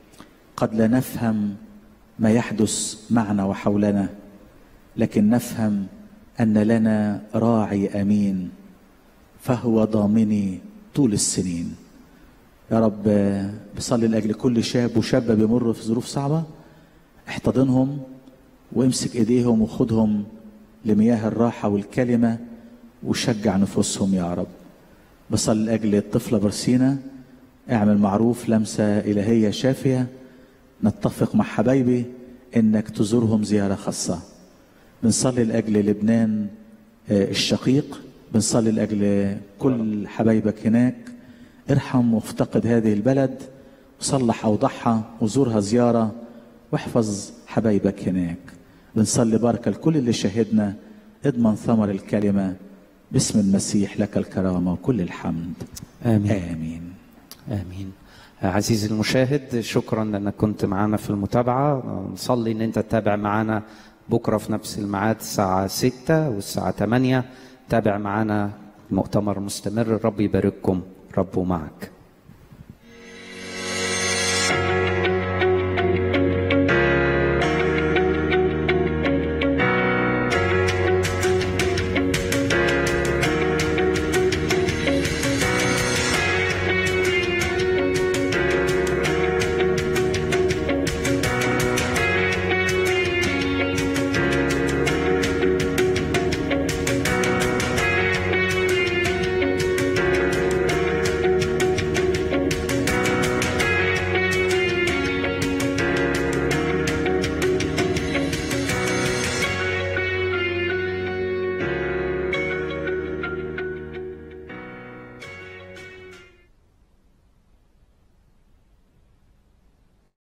قد لا نفهم ما يحدث معنا وحولنا، لكن نفهم أن لنا راعي أمين فهو ضامني طول السنين. يا رب بصلي لأجل كل شاب وشابة بيمر في ظروف صعبة، احتضنهم وامسك ايديهم وخدهم لمياه الراحة والكلمة وشجع نفوسهم يا رب. بصلي لأجل الطفلة برسينا، اعمل معروف، لمسة إلهية شافية. نتفق مع حبايبي انك تزورهم زيارة خاصة. بنصلي لأجل لبنان الشقيق، بنصلي لأجل كل حبايبك هناك. ارحم وافتقد هذه البلد وصلح أوضاعها وزورها زيارة واحفظ حبايبك هناك. بنصلي بركة لكل اللي شهدنا، اضمن ثمر الكلمة باسم المسيح، لك الكرامة وكل الحمد. آمين. آمين. آمين. عزيزي المشاهد، شكرا لأنك كنت معنا في المتابعة. نصلي أن أنت تتابع معنا بكرة في نفس الميعاد الساعة 6 والساعة 8. تابع معنا مؤتمر مستمر. الرب يبارككم، رب معك.